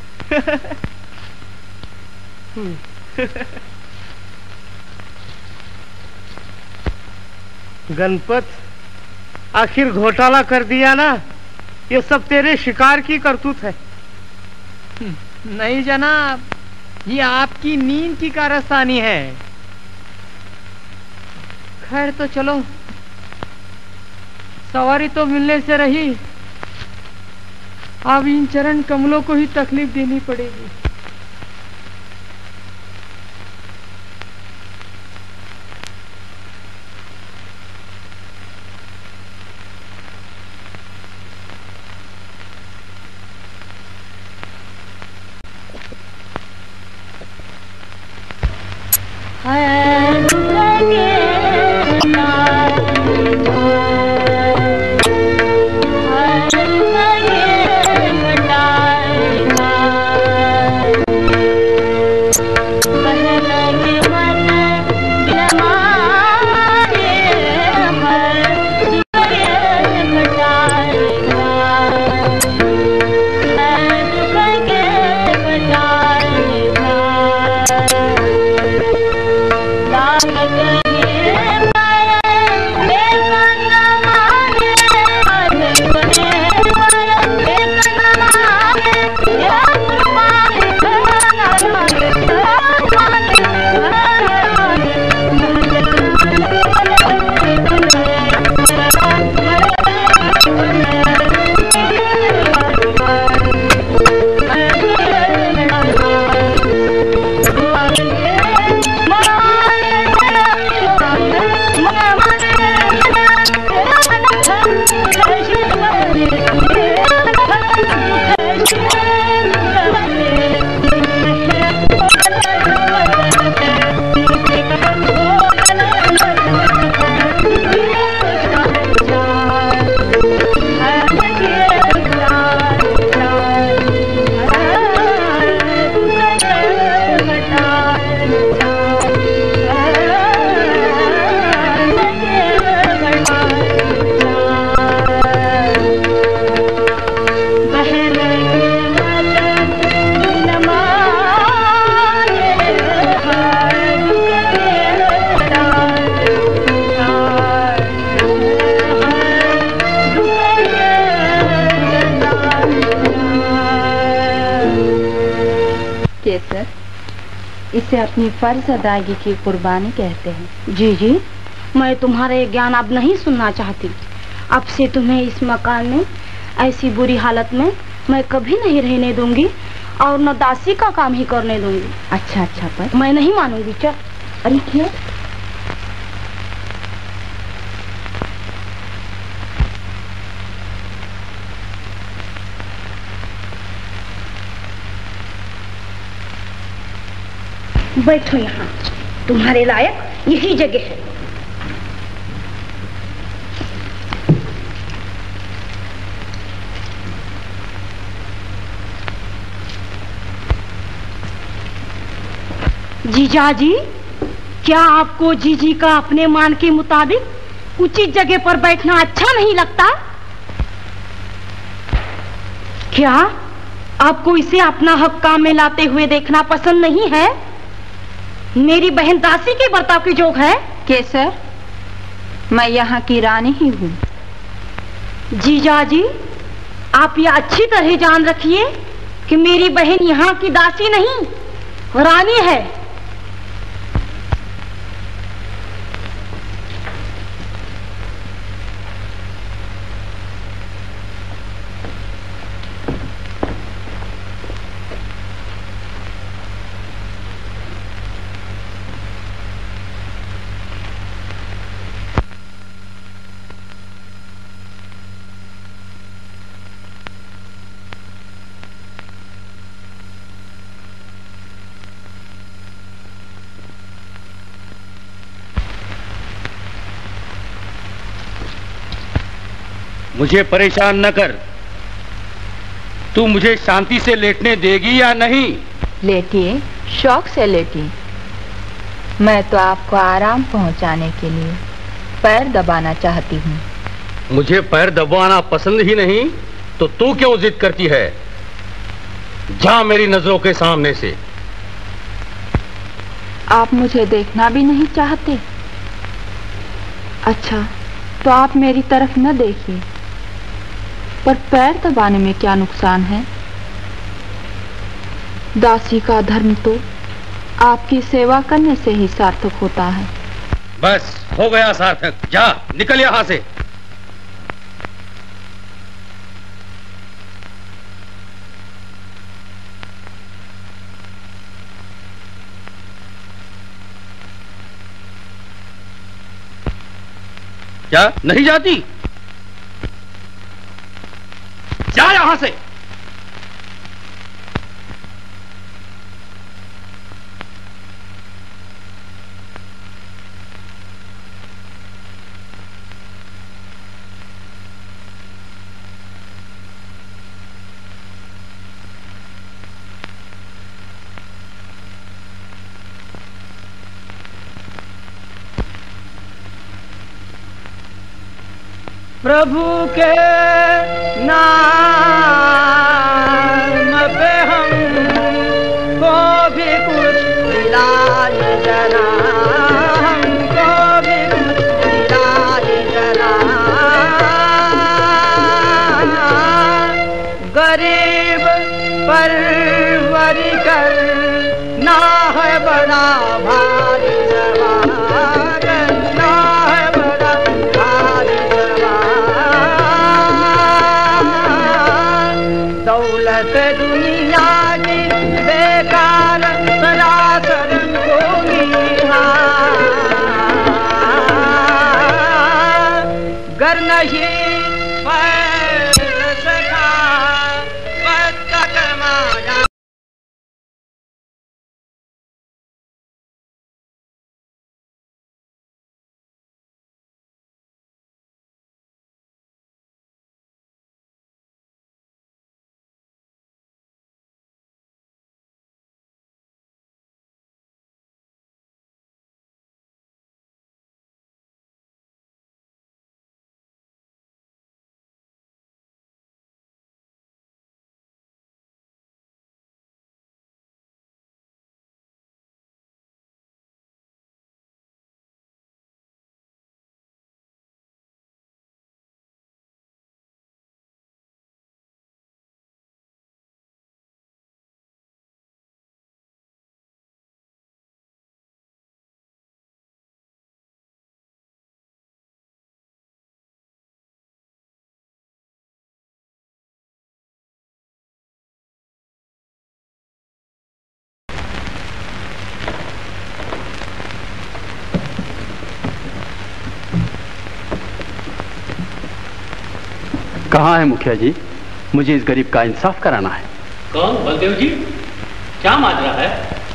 गणपत, आखिर घोटाला कर दिया ना, ये सब तेरे शिकार की करतूत है। नहीं जनाब, ये आपकी नींद की कारस्तानी है। खैर तो चलो, सवारी तो मिलने से रही, अब इन चरण कमलों को ही तकलीफ देनी पड़ेगी। इसे अपनी फर्ज अदायगी की कुर्बानी कहते हैं। जी जी, मैं तुम्हारे ज्ञान अब नहीं सुनना चाहती। अब से तुम्हें इस मकान में ऐसी बुरी हालत में मैं कभी नहीं रहने दूंगी और न दासी का काम ही करने दूंगी। अच्छा अच्छा, पर मैं नहीं मानूंगी। चल। अरे क्या? बैठो यहाँ, तुम्हारे लायक यही जगह है। जीजा जी, क्या आपको जीजी का अपने मान के मुताबिक उचित जगह पर बैठना अच्छा नहीं लगता? क्या आपको इसे अपना हक काम में लाते हुए देखना पसंद नहीं है? मेरी बहन दासी के बर्ताव की जोक है? केसर, मैं यहाँ की रानी ही हूँ। जीजा जी, आप ये अच्छी तरह जान रखिए कि मेरी बहन यहाँ की दासी नहीं, रानी है। मुझे परेशान न कर। तू मुझे शांति से लेटने देगी या नहीं? लेटिए, शौक से लेटिए। मैं तो आपको आराम पहुंचाने के लिए पैर दबाना चाहती हूँ। मुझे पैर दबाना पसंद ही नहीं तो तू क्यों जिद करती है? जा मेरी नजरों के सामने से। आप मुझे देखना भी नहीं चाहते? अच्छा, तो आप मेरी तरफ न देखिए, पर पैर दबाने में क्या नुकसान है? दासी का धर्म तो आपकी सेवा करने से ही सार्थक होता है। बस हो गया सार्थक। जा निकल यहां से। क्या नहीं जाती? जा यहां से। प्रभु के नाम पे हमको भी कुछ दिलाए जरा, हमको भी कुछ दिलाए जरा। गरीब परवर कर ना है बड़ा भारी सवार, ना है बड़ा भारी दौलत दुनिया की बेकार सरासर होगी। गर नहीं पैर सखा पद का कमाया। कहाँ है मुखिया जी? मुझे इस गरीब का इंसाफ कराना है। कौन? बलदेव जी, क्या माजरा है?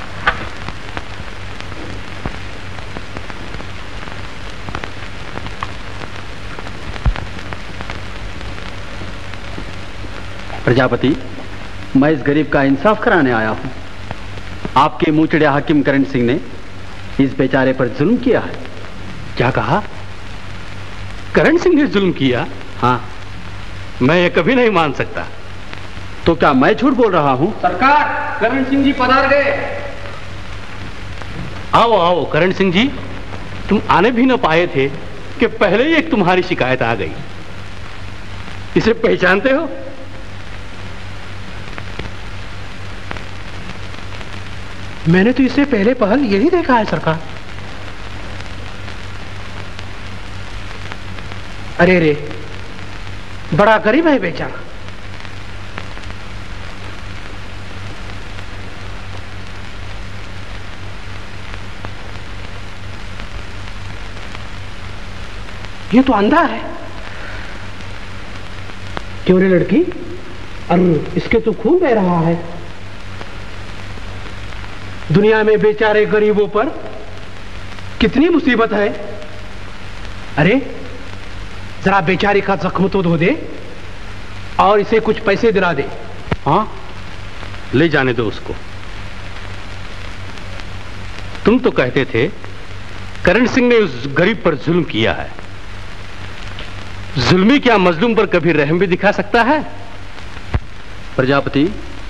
प्रजापति, मैं इस गरीब का इंसाफ कराने आया हूँ। आपके मुंहचड़े हाकिम करण सिंह ने इस बेचारे पर जुल्म किया है। क्या कहा? करण सिंह ने जुल्म किया? हाँ। मैं ये कभी नहीं मान सकता। तो क्या मैं झूठ बोल रहा हूँ? सरकार, करण सिंह जी पधार गए। आओ आओ करण सिंह जी, तुम आने भी न पाए थे कि पहले ही एक तुम्हारी शिकायत आ गई। इसे पहचानते हो? मैंने तो इससे पहले पहल यही देखा है सरकार। अरे रे, बड़ा गरीब है बेचारा। ये तो अंधा है। क्यों रे लड़की? अरे इसके तो खून बह रहा है। दुनिया में बेचारे गरीबों पर कितनी मुसीबत है। अरे जरा बेचारे का जख्म तो धो दे और इसे कुछ पैसे दिला दे। हाँ, ले जाने दो उसको। तुम तो कहते थे करण सिंह ने उस गरीब पर जुल्म किया है। जुल्मी क्या मजलूम पर कभी रहम भी दिखा सकता है? प्रजापति,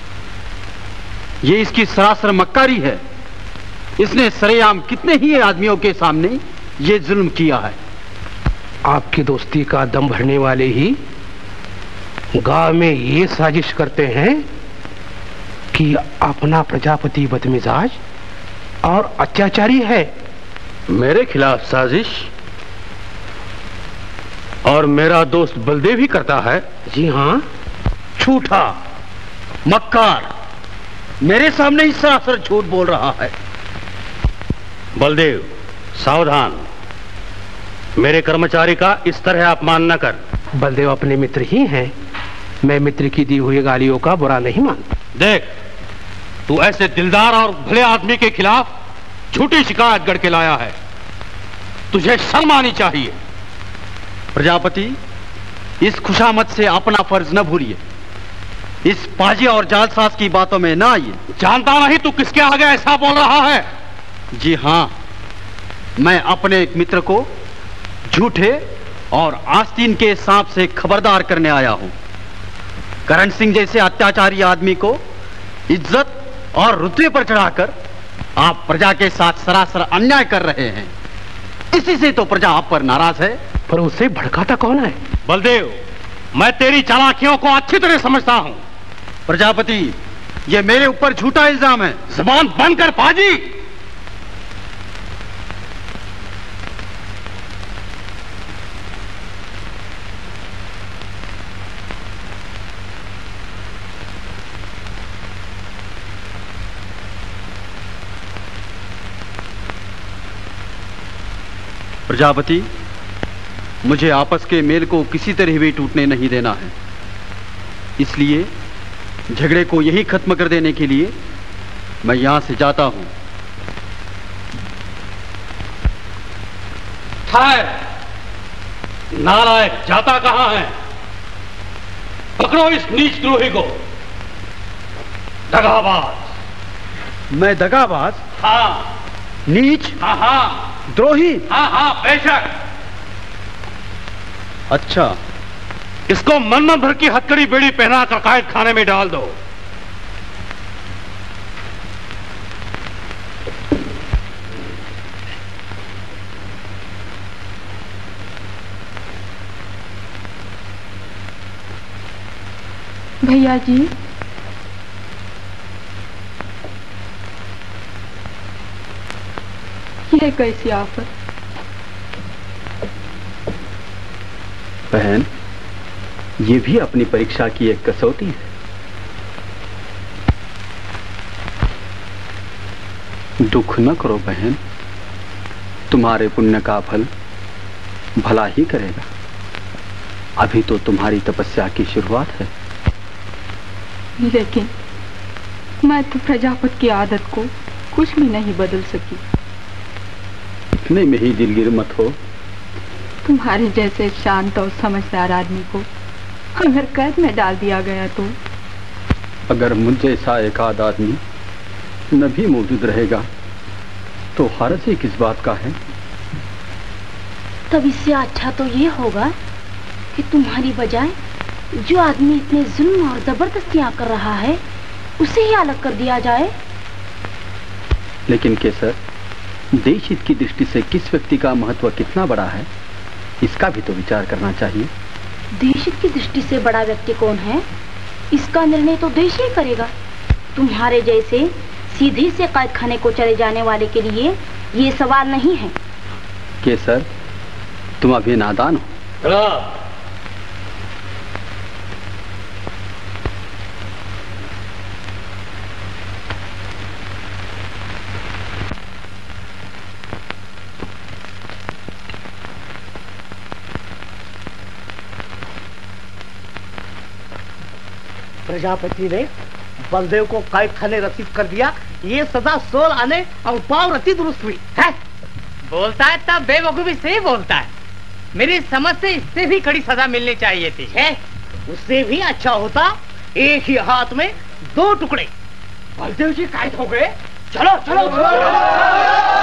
ये इसकी सरासर मक्कारी है। इसने सरेआम कितने ही आदमियों के सामने ये जुल्म किया है। आपकी दोस्ती का दम भरने वाले ही गांव में ये साजिश करते हैं कि अपना प्रजापति बदमिजाज और अत्याचारी है। मेरे खिलाफ साजिश? और मेरा दोस्त बलदेव ही करता है? जी हाँ। झूठा, मक्कार, मेरे सामने ही सरासर झूठ बोल रहा है। बलदेव सावधान, मेरे कर्मचारी का इस तरह अपमान न कर। बलदेव अपने मित्र ही हैं। मैं मित्र की दी हुई गालियों का बुरा नहीं मानता। देख, तू ऐसे दिलदार और भले आदमी के खिलाफ झूठी शिकायत गढ़ के लाया है। तुझे शर्म आनी चाहिए। प्रजापति, इस खुशामद से अपना फर्ज न भूलिए। इस पाजी और जालसाज की बातों में ना आइए। जानता नहीं तू किसके आगे ऐसा बोल रहा है? जी हाँ, मैं अपने एक मित्र को झूठे और आस्तीन के सांप से खबरदार करने आया हूं। करण सिंह जैसे अत्याचारी आदमी को इज्जत और रुतबे पर चढ़ाकर आप प्रजा के साथ सरासर अन्याय कर रहे हैं। इसी से तो प्रजा आप पर नाराज है। पर उसे भड़काता कौन है? बलदेव, मैं तेरी चालाकियों को अच्छी तरह समझता हूं। प्रजापति, ये मेरे ऊपर झूठा इल्जाम है। जुबान बंद कर पाजी। प्रजापति, मुझे आपस के मेल को किसी तरह भी टूटने नहीं देना है। इसलिए झगड़े को यही खत्म कर देने के लिए मैं यहां से जाता हूं। ठहर, नालायक, जाता कहां है? पकड़ो इस नीच द्रोही को। दगाबाज। मैं दगाबाज? हाँ। नीच? हाँ हाँ। द्रोही? हाँ हाँ बेशक। अच्छा, इसको मन्नत भर की हथकड़ी बेड़ी पहना कर कैद खाने में डाल दो। भैया जी, यह कैसी आफत? बहन, ये भी अपनी परीक्षा की एक कसौटी है। दुख न करो बहन, तुम्हारे पुण्य का फल भला ही करेगा। अभी तो तुम्हारी तपस्या की शुरुआत है। लेकिन मैं तो प्रजापति की आदत को कुछ भी नहीं बदल सकी। इतने में ही दिलगिर मत हो। तुम्हारे जैसे शांत और समझदार आदमी को अगर कैद में डाल दिया गया तो? अगर मुझ जैसा एक आध आदमी न भी मौजूद रहेगा तो हर्ज ही किस बात का है? तब इससे अच्छा तो ये होगा कि तुम्हारी बजाय जो आदमी इतने जुल्म और जबरदस्तियां कर रहा है उसे ही अलग कर दिया जाए। लेकिन केसर, देश हित की दृष्टि से किस व्यक्ति का महत्व कितना बड़ा है, इसका भी तो विचार करना चाहिए। देश हित की दृष्टि से बड़ा व्यक्ति कौन है, इसका निर्णय तो देश ही करेगा। तुम्हारे जैसे सीधे से कैद खाने को चले जाने वाले के लिए ये सवाल नहीं है। केसर, तुम अभी नादान हो। प्रजापति ने बलदेव को कैद खाने रसीद कर दिया। ये सजा सोल आने और पाव रती दुरुस्त हुई है। बोलता है तब बेवकूफी से ही बोलता है। मेरी समझ से इससे भी कड़ी सजा मिलनी चाहिए थी। है उससे भी अच्छा होता एक ही हाथ में दो टुकड़े। बलदेव जी कैद हो गए। चलो चलो, चलो।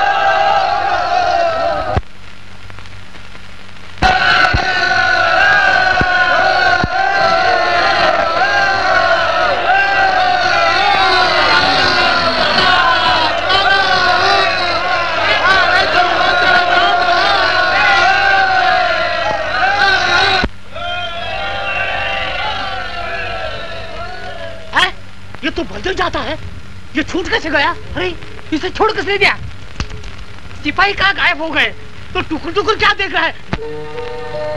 ये तो बलदेव जाता है। ये छूट कैसे गया? अरे इसे छोड़ किसने दिया? सिपाही कहाँ गायब हो गए? तो टुकुर टुकुर क्या देख रहा है?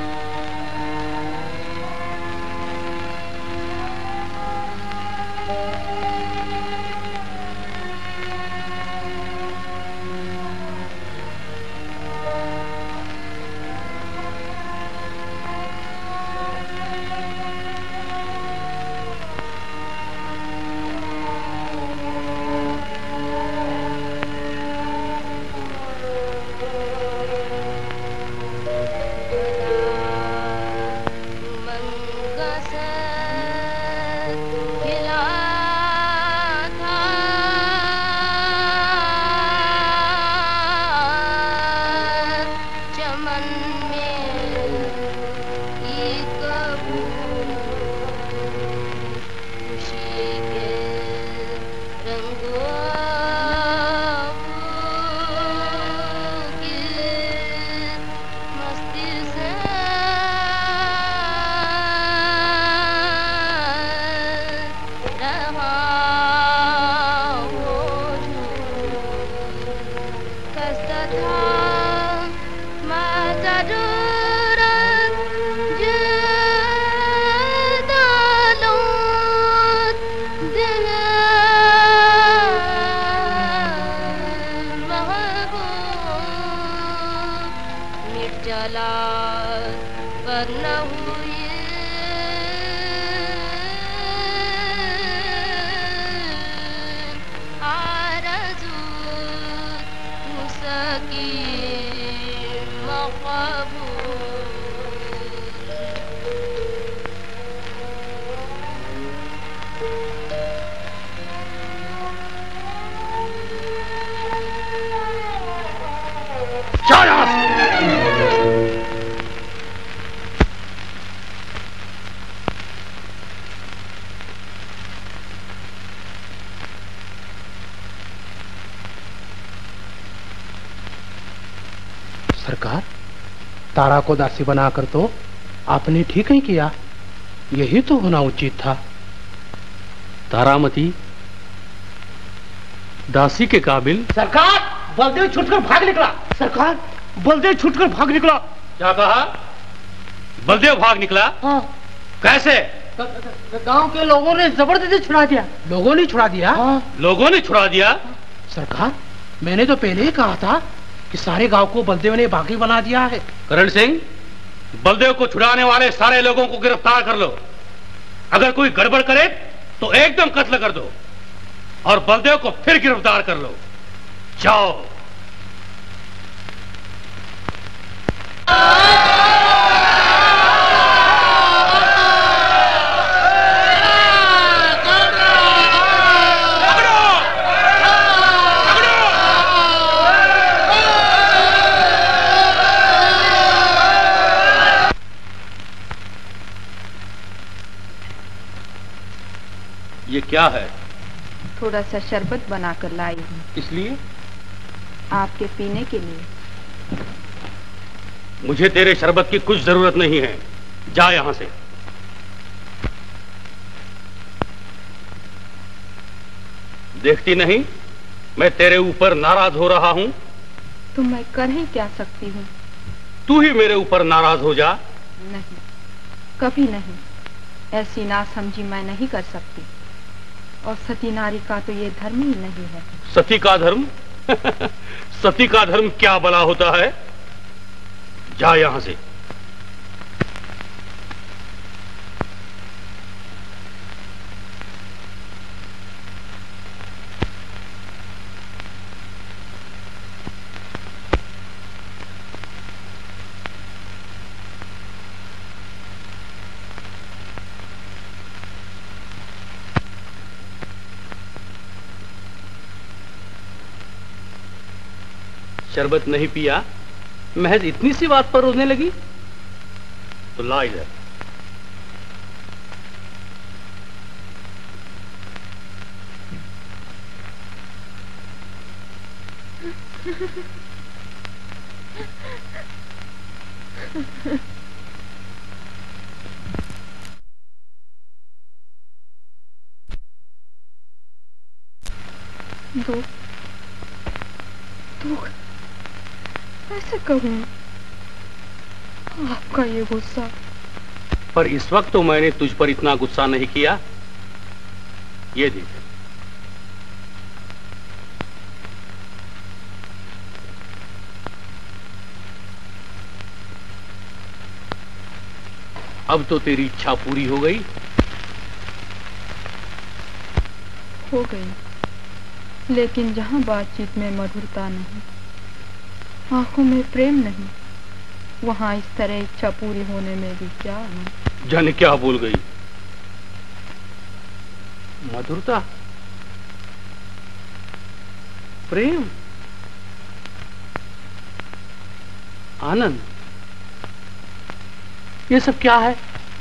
सरकार, तारा को दासी बनाकर तो आपने ठीक ही किया। यही तो होना उचित था। तारामती दासी के काबिल। सरकार, बलदेव छूटकर भाग निकला। सरकार, बलदेव छूटकर भाग निकला। क्या कहा? बलदेव भाग निकला? हाँ। कैसे? गांव के लोगों ने जबरदस्ती छुड़ा दिया। लोगों ने छुड़ा दिया? हाँ। लोगों ने छुड़ा दिया? सरकार, मैंने तो पहले ही कहा था कि सारे गांव को बलदेव ने बागी बना दिया है। करण सिंह, बलदेव को छुड़ाने वाले सारे लोगों को गिरफ्तार कर लो। अगर कोई गड़बड़ करे तो एकदम कत्ल कर दो और बलदेव को फिर गिरफ्तार कर लो। जाओ। ये क्या है? थोड़ा सा शरबत बनाकर लाई हूँ। इसलिए आपके पीने के लिए। मुझे तेरे शरबत की कुछ जरूरत नहीं है, जा यहां से। देखती नहीं मैं तेरे ऊपर नाराज हो रहा हूं? तो मैं कर ही क्या सकती हूँ? तू ही मेरे ऊपर नाराज हो जा। नहीं, कभी नहीं। ऐसी नासमझी मैं नहीं कर सकती। और सती नारी का तो ये धर्म ही नहीं है। सती का धर्म? सती का धर्म क्या भला होता है? जा यहां से। शरबत नहीं पिया, महज इतनी सी बात पर रोने लगी? तो ला इधर। दो दो कैसे कहूँ आपका ये गुस्सा? पर इस वक्त तो मैंने तुझ पर इतना गुस्सा नहीं किया। ये देख, अब तो तेरी इच्छा पूरी हो गई। हो गई, लेकिन जहाँ बातचीत में मधुरता नहीं, आंखों में प्रेम नहीं, वहाँ इस तरह इच्छा पूरी होने में भी क्या है? जाने क्या बोल गई? मधुरता, प्रेम, आनंद, ये सब क्या है?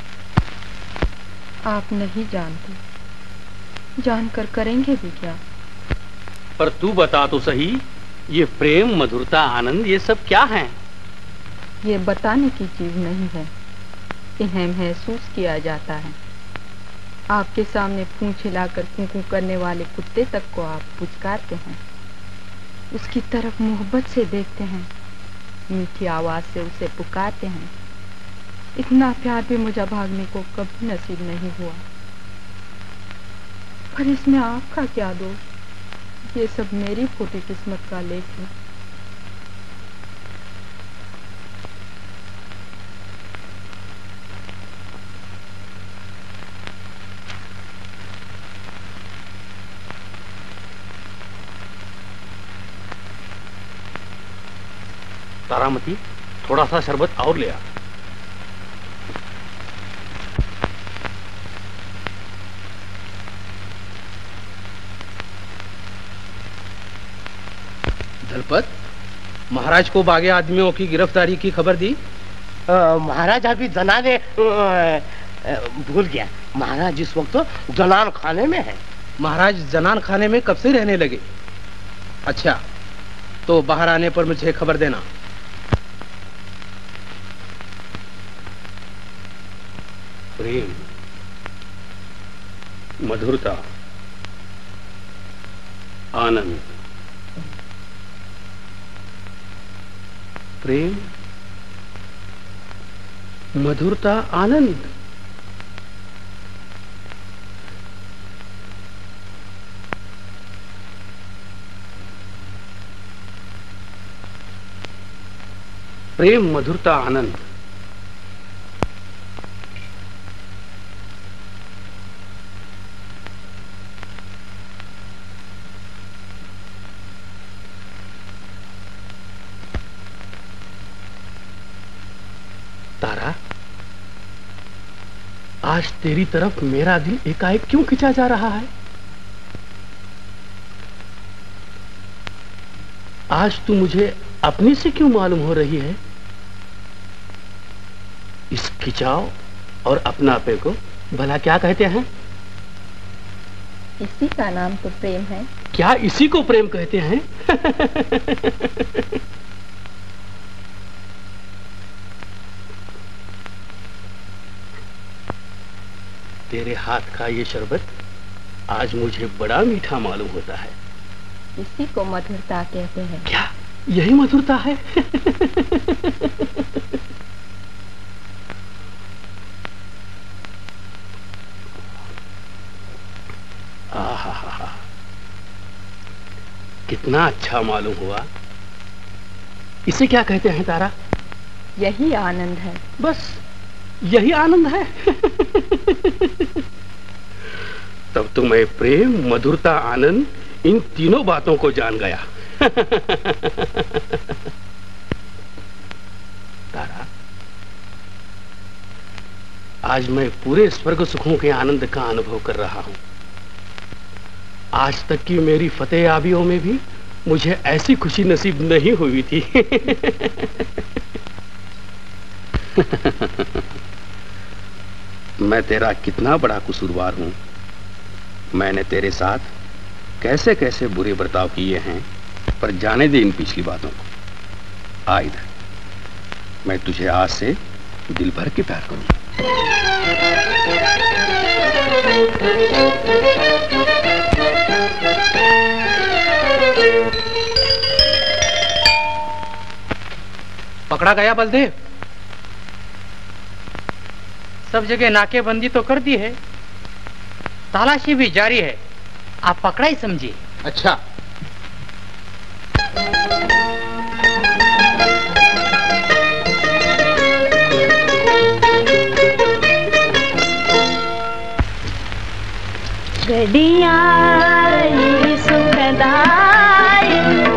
आप नहीं जानते, जानकर करेंगे भी क्या? पर तू बता तो सही, ये प्रेम, मधुरता, आनंद, ये सब क्या है? ये बताने की चीज नहीं है, इन्हें महसूस किया जाता है। आपके सामने पूंछ हिलाकर कूं-कूं करने वाले कुत्ते तक को आप पुचकारते हैं, उसकी तरफ मोहब्बत से देखते हैं, मीठी आवाज से उसे पुकारते हैं। इतना प्यार भी मुझे भागने को कभी नसीब नहीं हुआ। पर इसमें आपका क्या दोष? ये सब मेरी खोटी किस्मत का लेख है। तारामती, थोड़ा सा शरबत और ले आ। दलपत, महाराज को बागे आदमियों की गिरफ्तारी की खबर दी? महाराज अभी जनाने भूल गया। महाराज इस वक्त तो जनान खाने में है। महाराज जनान खाने में कब से रहने लगे? अच्छा, तो बाहर आने पर मुझे खबर देना। प्रेम, मधुरता, आनंद, प्रेम, मधुरता, आनंद। प्रेम, मधुरता, आनंद। तारा, आज तेरी तरफ मेरा दिल एकाएक क्यों खिंचा जा रहा है? आज तू मुझे अपने से क्यों मालूम हो रही है? इस खिंचाव और अपनापे को भला क्या कहते हैं? इसी का नाम तो प्रेम है। क्या इसी को प्रेम कहते हैं? तेरे हाथ का ये शरबत आज मुझे बड़ा मीठा मालूम होता है। इसी को मधुरता कहते हैं। क्या यही मधुरता है? आहा, कितना अच्छा मालूम हुआ। इसे क्या कहते हैं तारा? यही आनंद है। बस यही आनंद है। तब तो मैं प्रेम, मधुरता, आनंद इन तीनों बातों को जान गया। तारा, आज मैं पूरे स्वर्ग सुखों के आनंद का अनुभव कर रहा हूं। आज तक की मेरी फतेहयाबियों में भी मुझे ऐसी खुशी नसीब नहीं हुई थी। मैं तेरा कितना बड़ा कसूरवार हूं। मैंने तेरे साथ कैसे कैसे बुरे बर्ताव किए हैं, पर जाने दे इन पिछली बातों को। आ इधर, मैं तुझे आज से दिल भर के प्यार करूंगा। पकड़ा गया बलदेव? सब जगह नाकेबंदी तो कर दी है, तलाशी भी जारी है। आप पकड़ा ही समझिए। अच्छा, गड़िया सुखदाई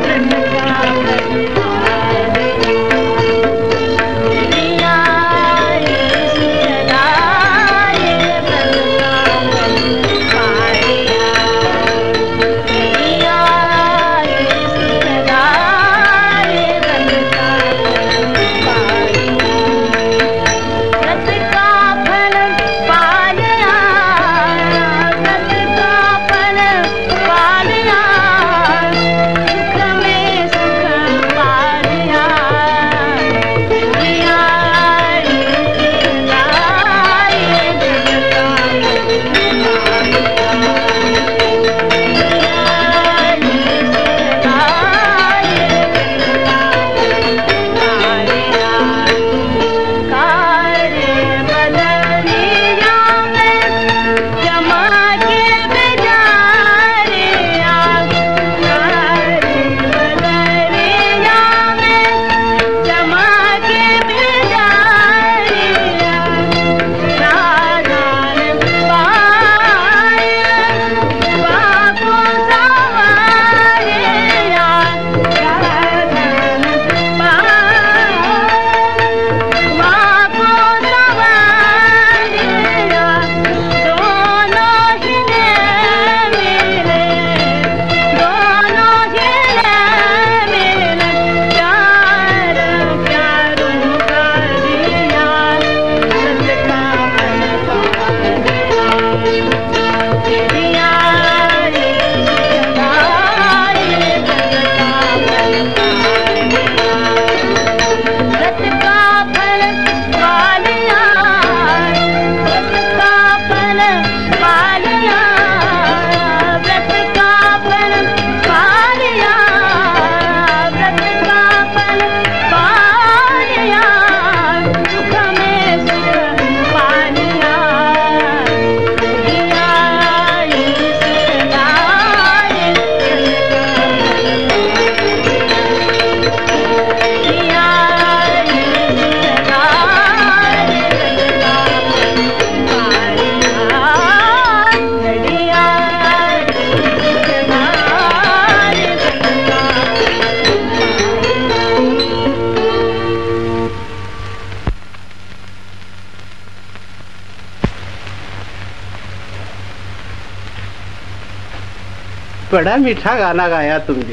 बड़ा मीठा गाना गाया तुमने।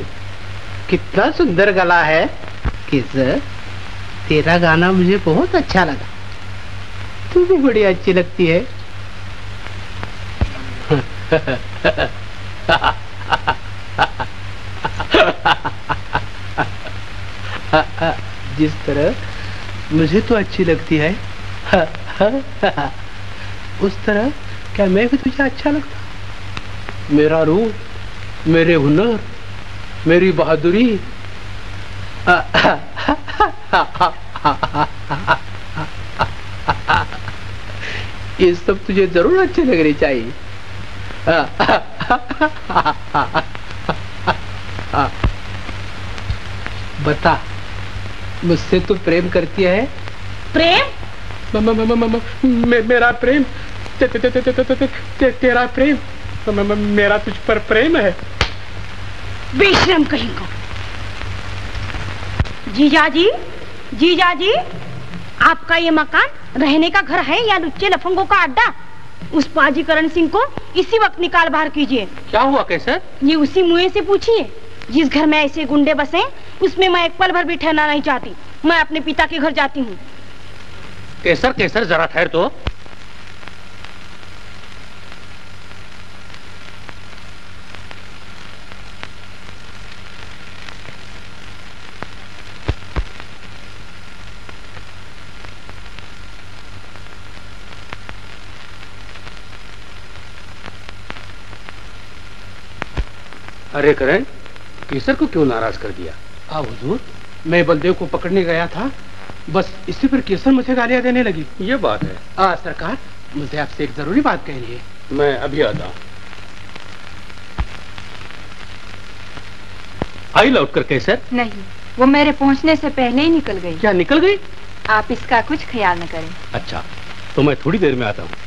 कितना सुंदर गला है। किस तेरा गाना मुझे बहुत अच्छा लगा। तू भी बड़ी अच्छी लगती है। जिस तरह मुझे तो अच्छी लगती है उस तरह क्या मैं भी तुझे अच्छा लगता? मेरा रूप, मेरे हुनर, मेरी बहादुरी ये सब तुझे जरूर अच्छे लगने चाहिए। बता, मुझसे तो प्रेम करती है? प्रेम? म, म, म, म, म, मे, मेरा प्रेम ते, ते, ते, ते, ते, ते, ते, तेरा प्रेम म, म, मेरा तुझ पर प्रेम है। बेशरम कहीं को। जीजा जी, जीजा जी, आपका ये मकान रहने का घर है या लुच्चे लफंगों का अड्डा? उस पाजी करण सिंह को इसी वक्त निकाल बाहर कीजिए। क्या हुआ कैसर? ये उसी मुँह से पूछिए। जिस घर में ऐसे गुंडे बसे उसमें मैं एक पल भर भी ठहरना नहीं चाहती। मैं अपने पिता के घर जाती हूँ। कैसर कैसर जरा ठहर तो। अरे करण, केसर को क्यों नाराज कर दिया? अब हुजूर, मैं बलदेव को पकड़ने गया था, बस इसी पर केसर मुझे गालियां देने लगी। ये बात है। आ, सरकार, मुझे आपसे एक जरूरी बात कहनी है। मैं अभी आता हूँ। आई लौट कर केसर? नहीं, वो मेरे पहुंचने से पहले ही निकल गई। क्या निकल गई? आप इसका कुछ ख्याल न करें। अच्छा, तो मैं थोड़ी देर में आता हूँ।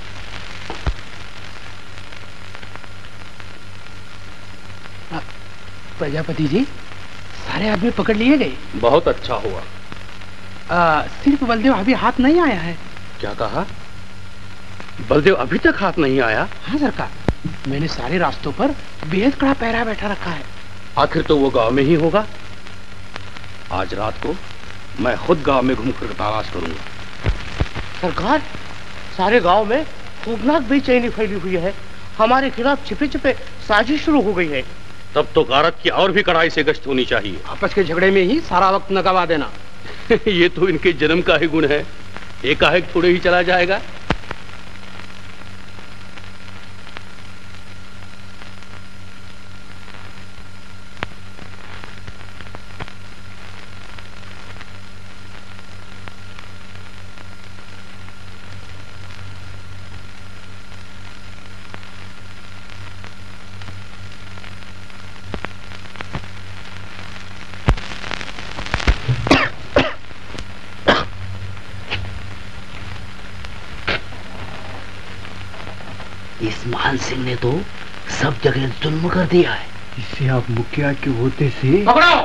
प्रजापति जी, सारे आदमी पकड़ लिए गए। बहुत अच्छा हुआ। आ, सिर्फ बलदेव अभी हाथ नहीं आया है। क्या कहा? बलदेव अभी तक हाथ नहीं आया? हाँ सरकार, मैंने सारे रास्तों पर बेहद कड़ा पहरा बैठा रखा है। आखिर तो वो गांव में ही होगा। आज रात को मैं खुद गांव में घूमकर तलाश करूंगा। सरकार, सारे गांव में खौफनाक बेचैनी फैली हुई है। हमारे खिलाफ छिपे छिपे साजिश शुरू हो गई है। तब तो गारद की और भी कड़ाई से गश्त होनी चाहिए। आपस के झगड़े में ही सारा वक्त न गवा देना। ये तो इनके जन्म का ही गुण है, एकाएक थोड़े ही चला जाएगा। इस मान सिंह ने तो सब जगह जुल्म कर दिया है। इसे आप मुखिया के होते से पकड़ो।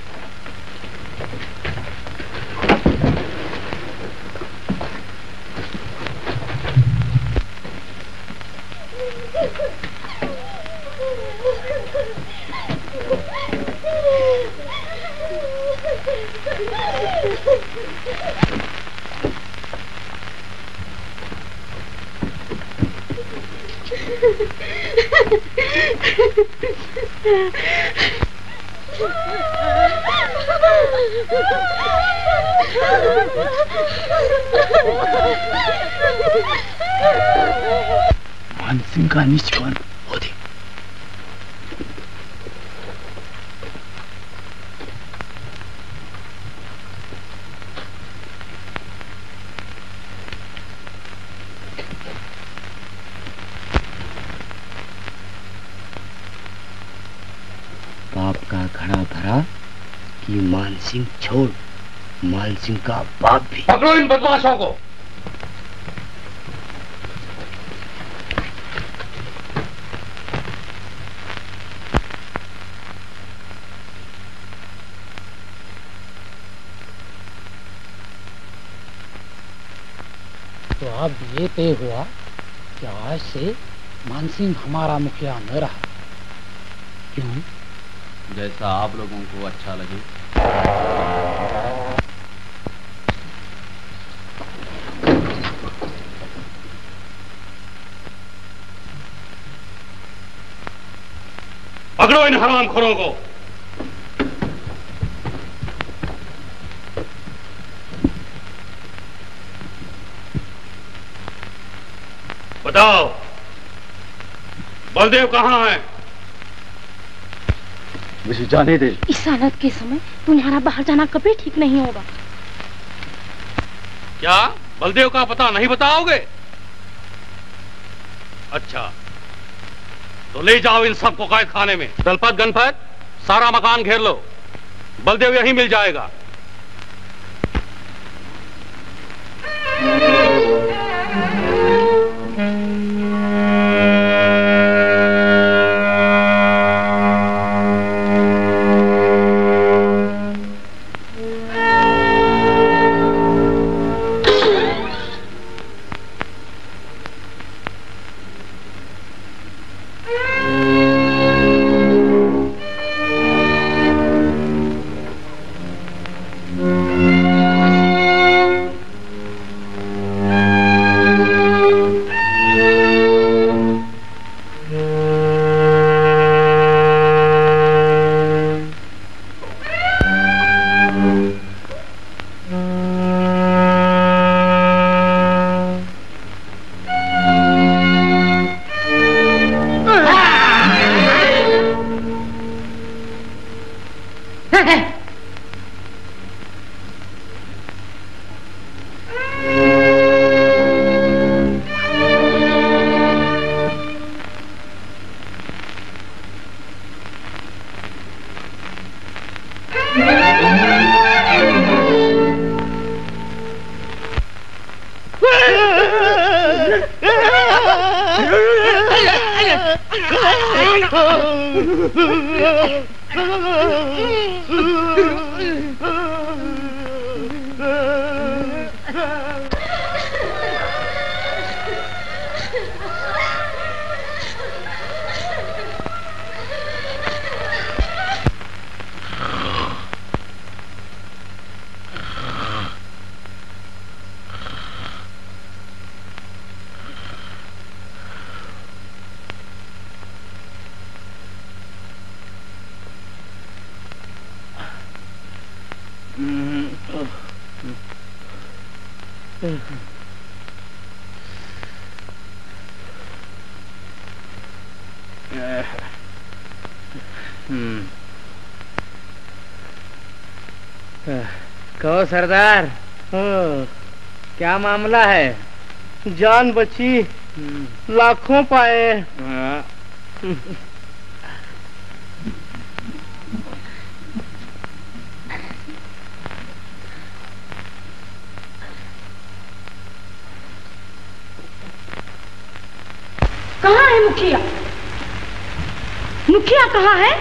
मानसिंह का निष्पन्न हो दे। पाप का घड़ा भरा कि मानसिंह छोड़, मानसिंह का बाप भी। पकड़ो इन बदमाशों को। तो अब ये तय हुआ कि आज से मानसिंह हमारा मुखिया न रहा। क्यों? जैसा आप लोगों को अच्छा लगे। पकड़ो इन हरामखोरों को। बताओ, बलदेव कहाँ है? मुझे जाने दे। इस हालत के समय तुम्हारा बाहर जाना कभी ठीक नहीं होगा। क्या बलदेव का पता नहीं बताओगे? अच्छा, तो ले जाओ इन सबको कैद खाने में। दलपत गणपत, सारा मकान घेर लो, बलदेव यहीं मिल जाएगा। कहो सरदार, क्या मामला है? जान बची, लाखों पाए। कहाँ है मुखिया? मुखिया कहाँ है?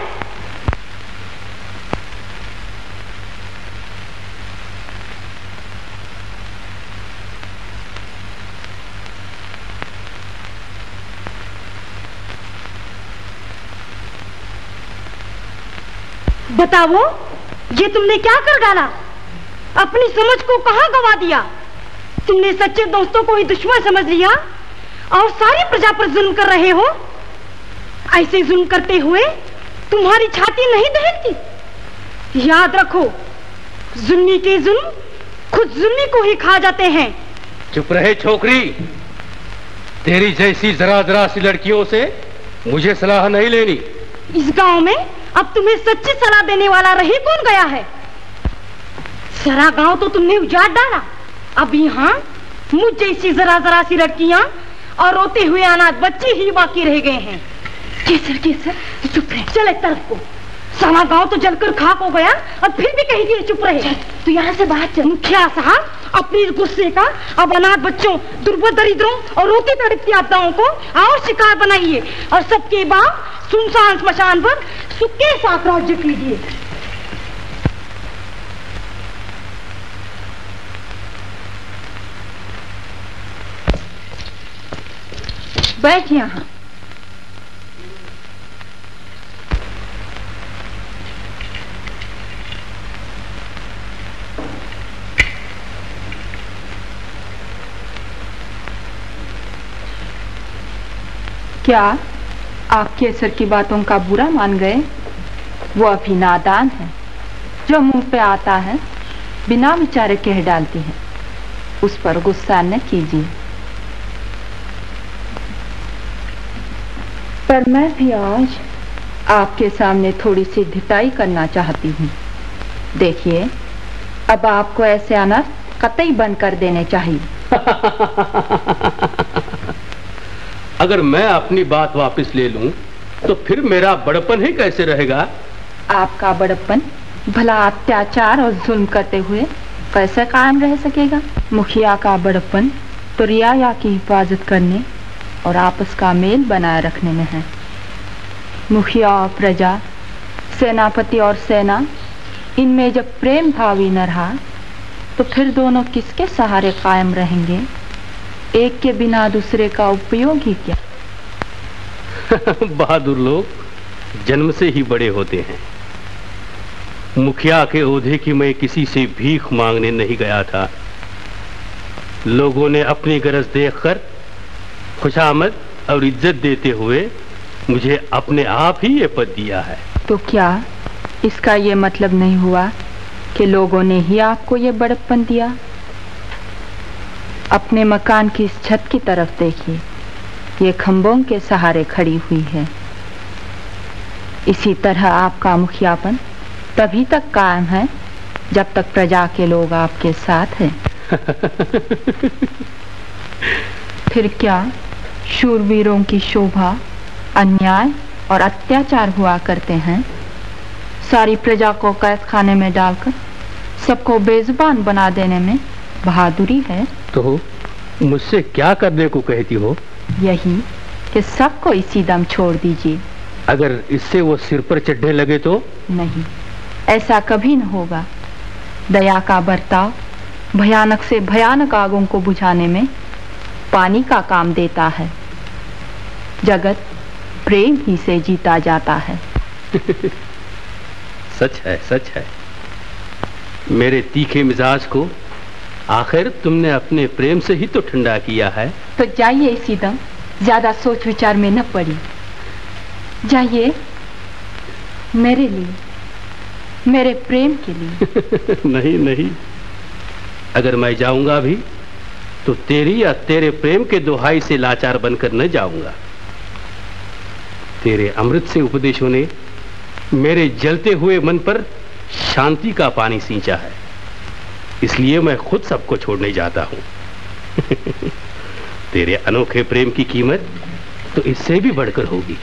बताओ, ये तुमने क्या कर डाला? अपनी समझ को कहाँ गवा दिया? तुमने सच्चे दोस्तों को ही दुश्मन समझ लिया और सारी प्रजा पर जुल्म कर रहे हो। ऐसे जुल्म करते हुए तुम्हारी छाती नहीं दहकती। याद रखो, जुल्मी के जुल्म खुद जुल्मी को ही खा जाते हैं। चुप रहे छोकरी, तेरी जैसी जरा जरा सी लड़कियों से मुझे सलाह नहीं लेनी। इस गांव में अब तुम्हें सच्ची सलाह देने वाला रही कौन गया है? सारा गांव तो तुमने उजाड़ डाला। अब यहाँ मुझ जैसी जरा जरा सी लड़कियां और रोते हुए अनाथ बच्चे ही बाकी रह गए हैं। केसर केसर चुप रहे, चल एक तरफ को। सारा गांव तो जलकर खाक हो गया और फिर भी कहीं चुप रहे। तो यहाँ से बाहर चल। मुखिया साहब, अपनी गुस्से का अब अनाथ बच्चों, दुर्बल दरिद्रों और रोती तड़पती आपदाओं को और शिकार बनाइए और सबके बाद सुनसान स्मशान पर सुख के साथ राज्य कीजिए। बैठ यहाँ। क्या आप केसर की बातों का बुरा मान गए? वो अभी नादान है, जो मुंह पे आता है बिना विचारे कह डालती है। उस पर गुस्सा न कीजिए। पर मैं भी आज आपके सामने थोड़ी सी ढिठाई करना चाहती हूँ। देखिए, अब आपको ऐसे अनर्थ कतई बंद कर देने चाहिए। अगर मैं अपनी बात वापस ले लूं, तो फिर मेरा बड़प्पन ही कैसे रहेगा? आपका बड़प्पन भला अत्याचार और जुल्म करते हुए कैसे कायम रह सकेगा? मुखिया का बड़प्पन तो रियाया की हिफाजत करने और आपस का मेल बनाए रखने में है। मुखिया और प्रजा, सेनापति और सेना, इनमें जब प्रेम भाव ही न रहा तो फिर दोनों किसके सहारे कायम रहेंगे? एक के बिना दूसरे का उपयोग ही क्या? बहादुर लोग जन्म से ही बड़े होते हैं। मुखिया के ओहदे की मैं किसी से भीख मांगने नहीं गया था। लोगों ने अपनी गरज देखकर खुशामद और इज्जत देते हुए मुझे अपने आप ही ये पद दिया है। तो क्या इसका ये मतलब नहीं हुआ कि लोगों ने ही आपको ये बड़प्पन दिया? अपने मकान की इस छत की तरफ देखिए, ये खंभों के सहारे खड़ी हुई है। इसी तरह आपका मुखियापन तभी तक कायम है जब तक प्रजा के लोग आपके साथ हैं। फिर क्या शूरवीरों की शोभा अन्याय और अत्याचार हुआ करते हैं? सारी प्रजा को कैद खाने में डालकर सबको बेजुबान बना देने में बहादुरी है। तो मुझसे क्या करने को कहती हो? यही कि सबको इसी दम छोड़ दीजिए। अगर इससे वो सिर पर चढ़ने लगे तो? नहीं, ऐसा कभी न होगा। दया का बर्ताव भयानक से भयानक आगों को बुझाने में पानी का काम देता है। जगत प्रेम ही से जीता जाता है। सच है, सच है। मेरे तीखे मिजाज को आखिर तुमने अपने प्रेम से ही तो ठंडा किया है। तो जाइए इसी दम, ज्यादा सोच विचार में न पड़ी। जाइए, मेरे लिए, मेरे प्रेम के लिए। नहीं नहीं, अगर मैं जाऊंगा भी तो तेरी या तेरे प्रेम के दुहाई से लाचार बनकर न जाऊंगा। तेरे अमृत से उपदेशों ने मेरे जलते हुए मन पर शांति का पानी सींचा है, इसलिए मैं खुद सबको छोड़ने जाता हूं। तेरे अनोखे प्रेम की कीमत तो इससे भी बढ़कर होगी।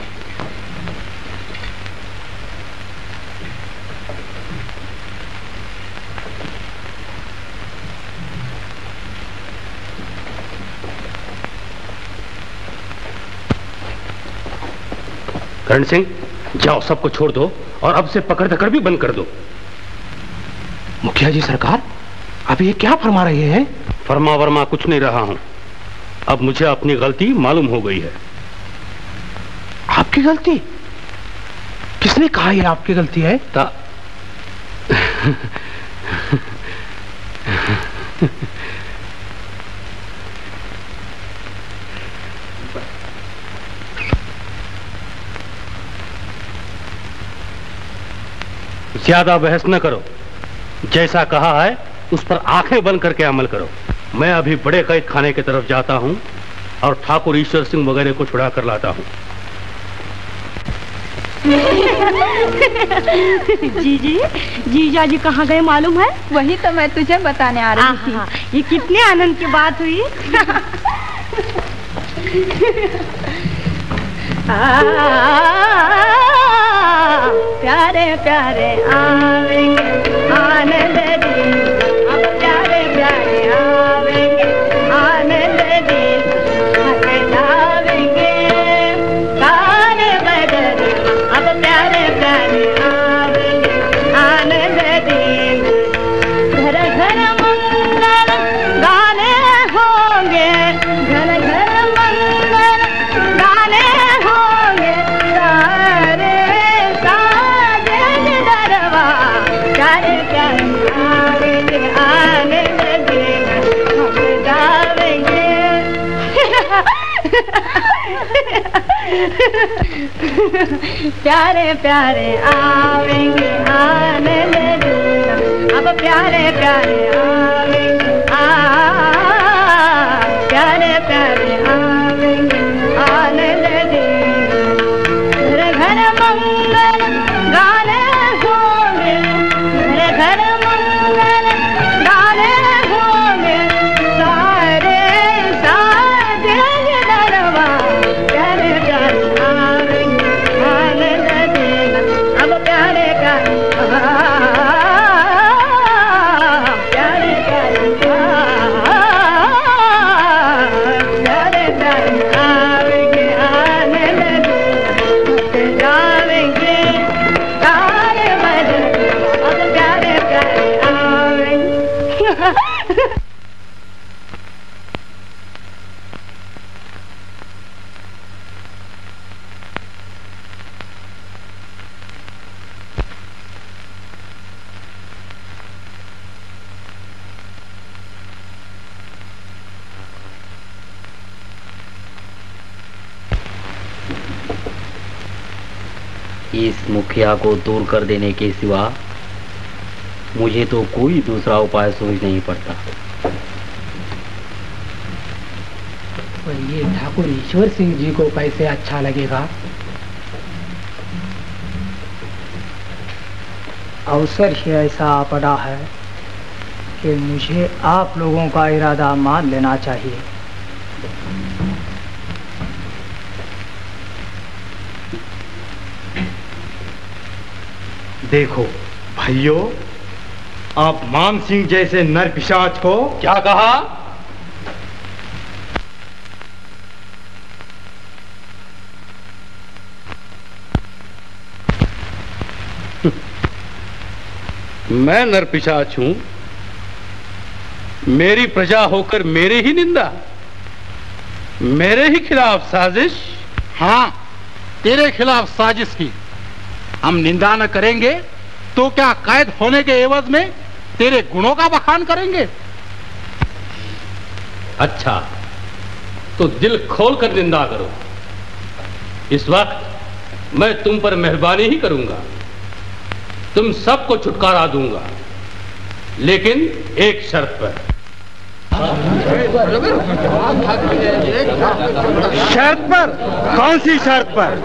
करण सिंह, जाओ, सबको छोड़ दो और अब से पकड़ धकड़ भी बंद कर दो। मुखिया जी सरकार, अब ये क्या फरमा रहे हैं? फरमा वर्मा कुछ नहीं रहा हूं। अब मुझे अपनी गलती मालूम हो गई है। आपकी गलती? किसने कहा ये आपकी गलती है? ता... ज्यादा बहस न करो। जैसा कहा है उस पर आंखें बंद करके अमल करो। मैं अभी बड़े कैद खाने की तरफ जाता हूं और ठाकुर ईश्वर सिंह वगैरह को छुड़ा कर लाता हूं। जीजी, जीजा जी कहाँ गए मालूम है? वही तो मैं तुझे बताने आ रही थी। ये कितने आनंद की बात हुई। प्यारे प्यारे आवेंगे आनंद दिन, अब प्यारे प्यारे आवेंगे आनंद दिन, हंस जावेंगे काले बदल, अब प्यारे प्यारे आवेंगे आनंद दिन। घर घर मंगल गाने होंगे, घर घर मंगल गाने होंगे, सारे प्यारे प्यारे आवेंगे आने देना, अब प्यारे प्यारे आवेंगे आ प्यारे प्यारे आवेंगे आने देना, घर घर मंगल गाने होंगे, घर घर मंगल गाने होंगे, सारे सारे दरबार प्यारे प्यारे आवेंगे आने देना, अब प्यारे प्यारे प्यारे प्यारे प्यारे प्यारे आवेंगे आने देना, जावेंगे गाने बजे, अब प्यारे प्यारे आवेंगे। इस मुखिया को दूर कर देने के सिवा मुझे तो कोई दूसरा उपाय समझ नहीं पड़ता। पर ये ठाकुर ईश्वर सिंह जी को कैसे अच्छा लगेगा? अवसर ही ऐसा आ पड़ा है कि मुझे आप लोगों का इरादा मान लेना चाहिए। देखो भाइयों, आप मान सिंह जैसे नर पिशाच को क्या कहा? मैं नर पिशाच हूं? मेरी प्रजा होकर मेरे ही निंदा, मेरे ही खिलाफ साजिश? हाँ, तेरे खिलाफ साजिश की। हम निंदा न करेंगे तो क्या कैद होने के एवज में तेरे गुणों का बखान करेंगे? अच्छा, तो दिल खोल कर निंदा करो। इस वक्त मैं तुम पर मेहरबानी ही करूंगा, तुम सबको छुटकारा दूंगा, लेकिन एक शर्त पर। शर्त पर? कौन सी शर्त पर?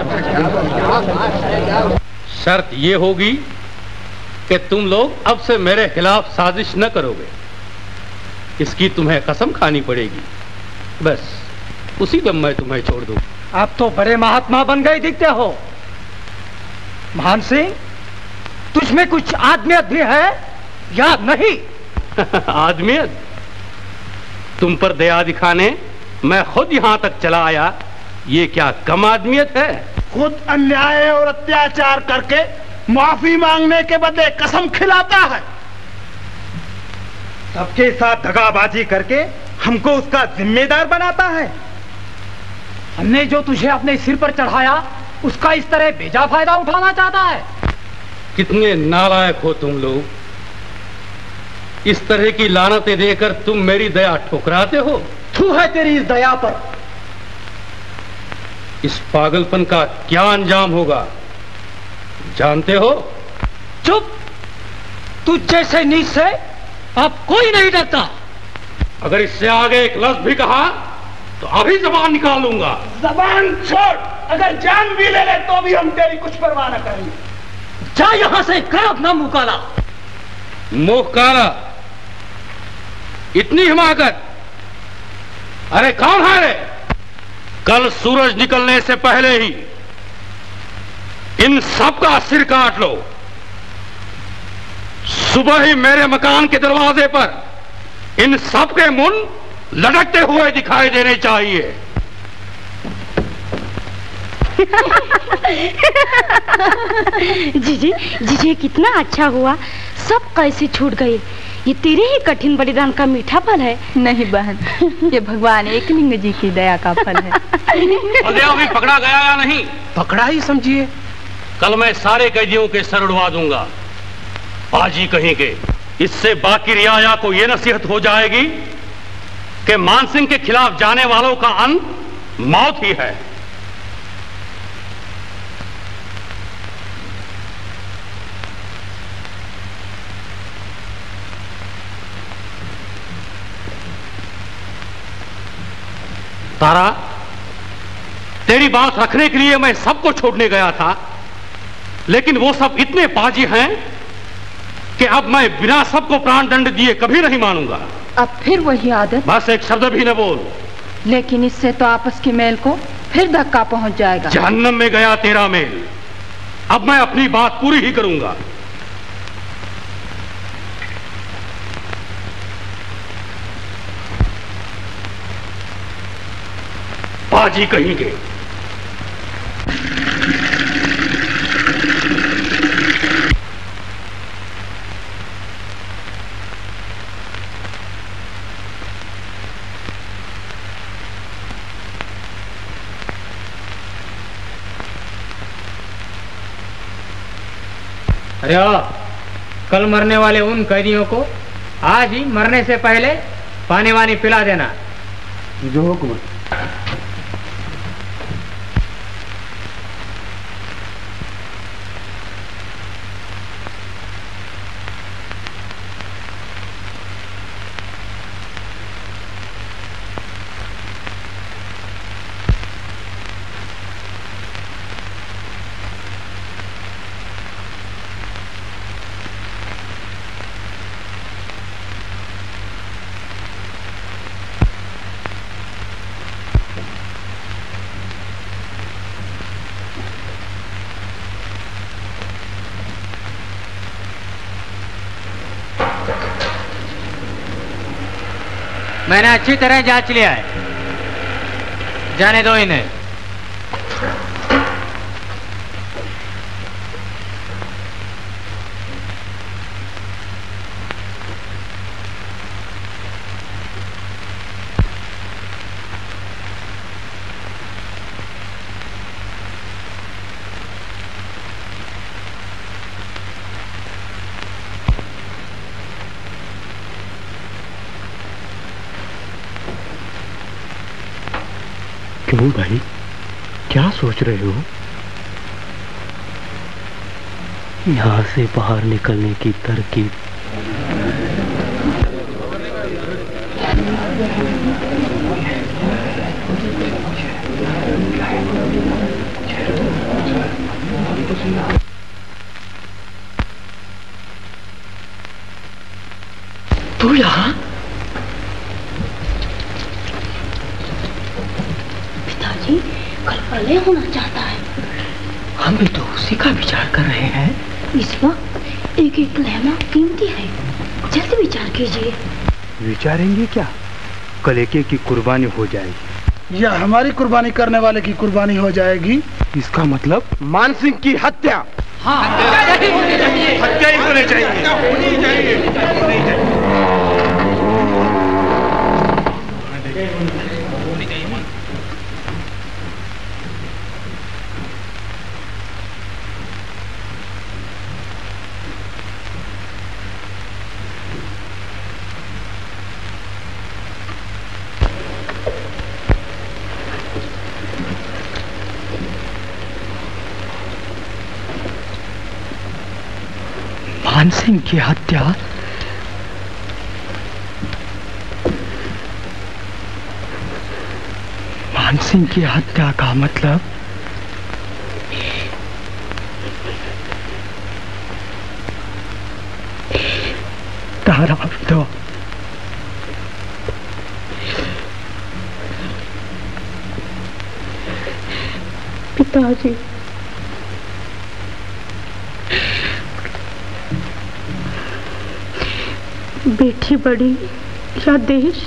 शर्त ये होगी कि तुम लोग अब से मेरे खिलाफ साजिश न करोगे, इसकी तुम्हें कसम खानी पड़ेगी। बस उसी दम मैं तुम्हें छोड़ दूं। आप तो बड़े महात्मा बन गए दिखते हो। मान सिंह, तुझमें कुछ आदमियत भी है या नहीं? आदमियत? तुम पर दया दिखाने मैं खुद यहां तक चला आया, ये क्या कम आदमियत है? खुद अन्याय और अत्याचार करके माफी मांगने के बदले कसम खिलाता है, सबके साथ दगाबाजी करके हमको उसका जिम्मेदार बनाता है। हमने जो तुझे अपने सिर पर चढ़ाया उसका इस तरह बेजा फायदा उठाना चाहता है। कितने नालायक हो तुम लोग, इस तरह की लानतें देकर तुम मेरी दया ठुकराते हो। तू है तेरी इस दया पर। इस पागलपन का क्या अंजाम होगा जानते हो? चुप, तुझ जैसे नीच से अब कोई नहीं डरता। अगर इससे आगे एक लफ्ज भी कहा तो अभी जबान निकाल लूंगा। जबान छोड़, अगर जान भी ले ले तो भी हम तेरी कुछ परवाह न करेंगे। जा यहां से, कर अपना मुंह काला। मुंह काला? इतनी हिमाकत? अरे कौन है रे? कल सूरज निकलने से पहले ही इन सब का सिर काट लो। सुबह ही मेरे मकान के दरवाजे पर इन सब के मुंह लटकते हुए दिखाई देने चाहिए। जीजी, जीजी कितना अच्छा हुआ, सब कैसे छूट गए। ये तेरे ही कठिन बलिदान का मीठा फल है। नहीं बहन, ये भगवान एकलिंग जी की दया का फल है। अभी पकड़ा गया या नहीं? पकड़ा ही समझिए। कल मैं सारे कैदियों के सर उड़वा दूंगा, आज ही कहीं के। इससे बाकी रियाया को यह नसीहत हो जाएगी कि मानसिंह के खिलाफ जाने वालों का अंत मौत ही है। तारा, तेरी बात रखने के लिए मैं सबको छोड़ने गया था, लेकिन वो सब इतने पाजी हैं कि अब मैं बिना सबको प्राण दंड दिए कभी नहीं मानूंगा। अब फिर वही आदत? बस एक शब्द भी न बोल। लेकिन इससे तो आपस के मेल को फिर धक्का पहुंच जाएगा। जहन्नम में गया तेरा मेल। अब मैं अपनी बात पूरी ही करूंगा। पाजी कहेंगे। अरे ओ, कल मरने वाले उन कैदियों को आज ही मरने से पहले पानी वानी पिला देना। जो हुक्म। मैंने अच्छी तरह जांच लिया है, जाने दो इन्हें। क्यों भाई, क्या सोच रहे हो? यहाँ से बाहर निकलने की तरकीब। तू यहाँ? पिताजी कल प्रलय होना चाहता है। हम भी तो उसी का विचार कर रहे हैं। इस वक्त एक एक लहमा कीमती है, जल्द विचार कीजिए। विचारेंगे क्या? कल एक की कुर्बानी हो जाएगी या हमारी कुर्बानी करने वाले की कुर्बानी हो जाएगी। इसका मतलब मानसिंह की हत्या। हाँ, हत्या ही होनी चाहिए। मानसिंह की हत्या? मानसिंह की हत्या का मतलब? तारा विधवा। पिताजी, बेटी बड़ी या देश?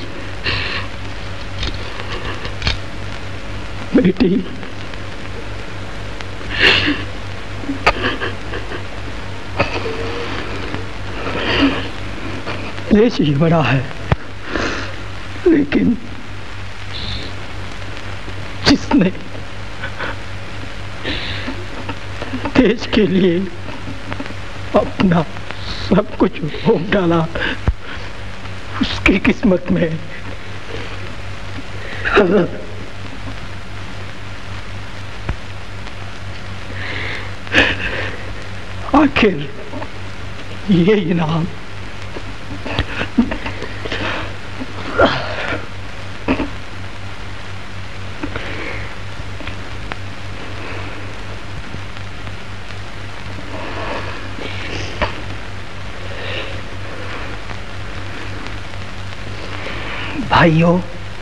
बेटी देश ही बड़ा है, लेकिन जिसने देश के लिए अपना सब कुछ भोग डाला, उसकी किस्मत में आखिर ये इनाम भाइयों,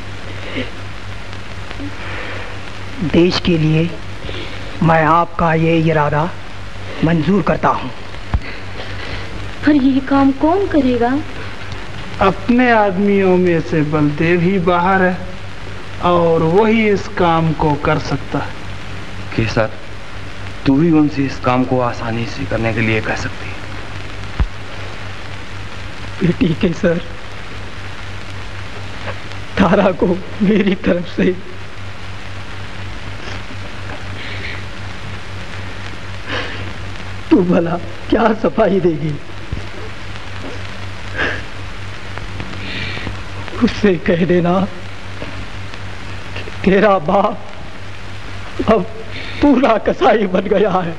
देश के लिए मैं आपका ये इरादा मंजूर करता हूँ। पर ये काम कौन करेगा? अपने आदमियों में से बलदेव ही बाहर है और वही इस काम को कर सकता है। केसर, तू भी उनसे इस काम को आसानी से करने के लिए कह सकती है। बेटी केसर, तारा को मेरी तरफ से तू भला क्या सफाई देगी? उससे कह देना तेरा बाप अब पूरा कसाई बन गया है।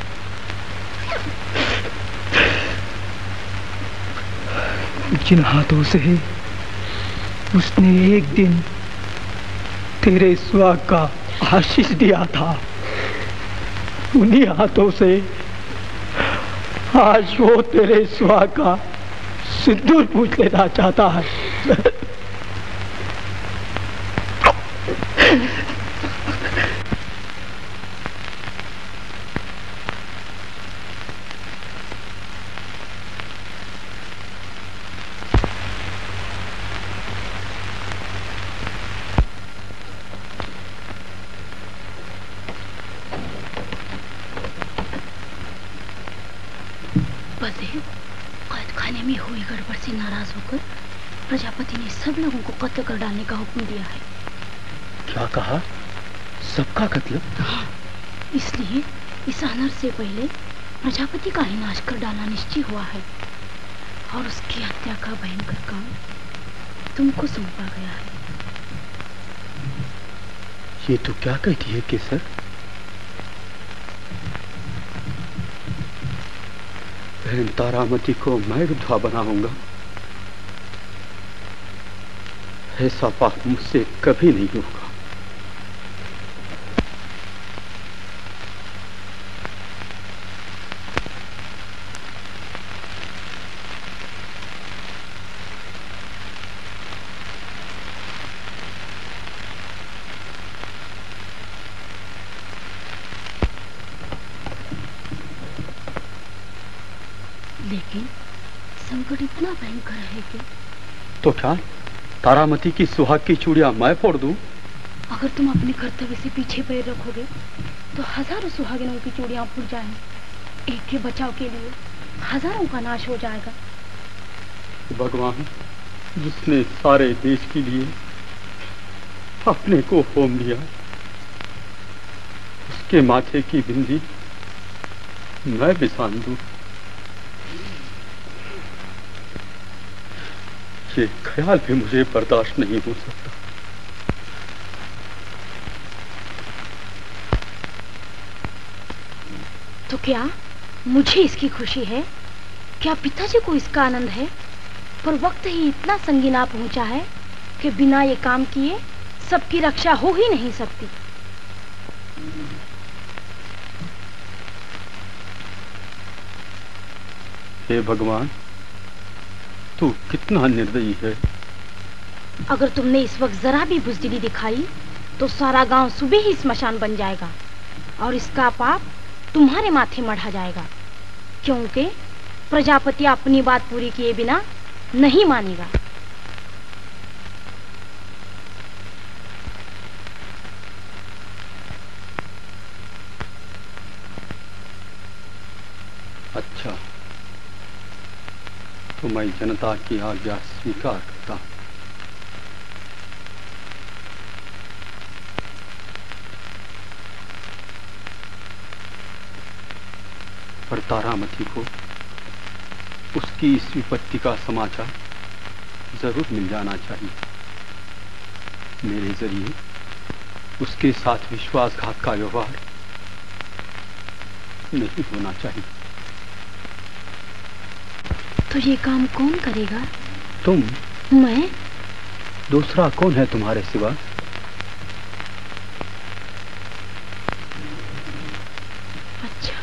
जिन हाथों से उसने एक दिन तेरे सुहाग का आशीष दिया था, उन्हीं हाथों से आज वो तेरे सुहाग का सिंदूर पूछ लेना चाहता है। प्रजापति ने सब लोगों को कत्ल कर डालने का हुक्म दिया है। क्या कहा? सबका कत्ल? हाँ, इसलिए इस अनर से पहले प्रजापति का ही नाश कर डालना निश्चय हुआ है और उसकी हत्या का भयंकर काम तुमको सौंपा गया है। ये तो क्या कहती है केसर? बहन तारामती को मैं विधवा बनाऊंगा, ऐसा पाप मुझसे कभी नहीं होगा। लेकिन संकट इतना भयंकर है कि तो क्या तारामती की सुहाग की चूड़ियां मैं फोड़ दूं? अगर तुम अपने कर्तव्य से पीछे पैर रखोगे तो हजारों सुहागिनों की चूड़ियां फूट जाएंगी। एक के बचाव के लिए हजारों का नाश हो जाएगा। भगवान, जिसने सारे देश के लिए अपने को होम लिया, उसके माथे की बिंदी मैं बिसान दूं। ये ख्याल भी मुझे बर्दाश्त नहीं हो सकता। तो क्या मुझे इसकी खुशी है? क्या पिताजी को इसका आनंद है? पर वक्त ही इतना संगीन आ पहुंचा है कि बिना ये काम किए सबकी रक्षा हो ही नहीं सकती। हे भगवान, तू कितना निर्दयी है। अगर तुमने इस वक्त जरा भी बुजदिली दिखाई तो सारा गांव सुबह ही स्मशान बन जाएगा और इसका पाप तुम्हारे माथे मढ़ा जाएगा, क्योंकि प्रजापति अपनी बात पूरी किए बिना नहीं मानेगा। अच्छा, तो मैं जनता की आज्ञा स्वीकार करता हूं। पर तारामती को उसकी इस विपत्ति का समाचार जरूर मिल जाना चाहिए। मेरे जरिए उसके साथ विश्वासघात का व्यवहार नहीं होना चाहिए। तो ये काम कौन करेगा? तुम। मैं? दूसरा कौन है तुम्हारे सिवा? अच्छा,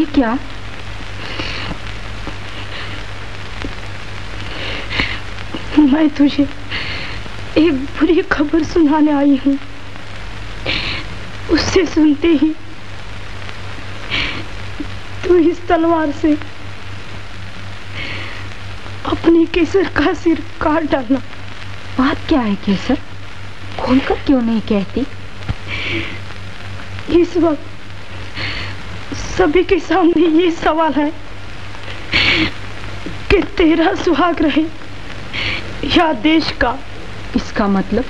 ये क्या? मैं तुझे एक बुरी खबर सुनाने आई हूँ। उससे सुनते ही तू इस तलवार से अपने केसर का सिर काट डालना। बात क्या है केसर? खोलकर क्यों नहीं कहती? इस वक्त सभी के सामने ये सवाल है कि तेरा सुहाग रहे या देश का। इसका मतलब?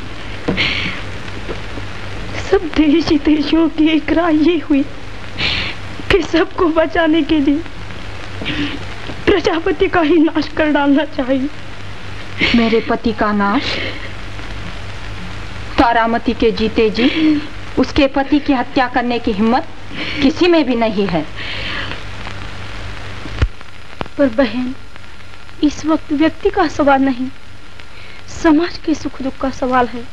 सब देशी देशियों की एक राय ये हुई कि सबको बचाने के लिए प्रजापति का ही नाश कर डालना चाहिए। मेरे पति का नाश? तारामती के जीते जी उसके पति की हत्या करने की हिम्मत किसी में भी नहीं है। पर बहन, इस वक्त व्यक्ति का सवाल नहीं, समाज के सुख दुख का सवाल है।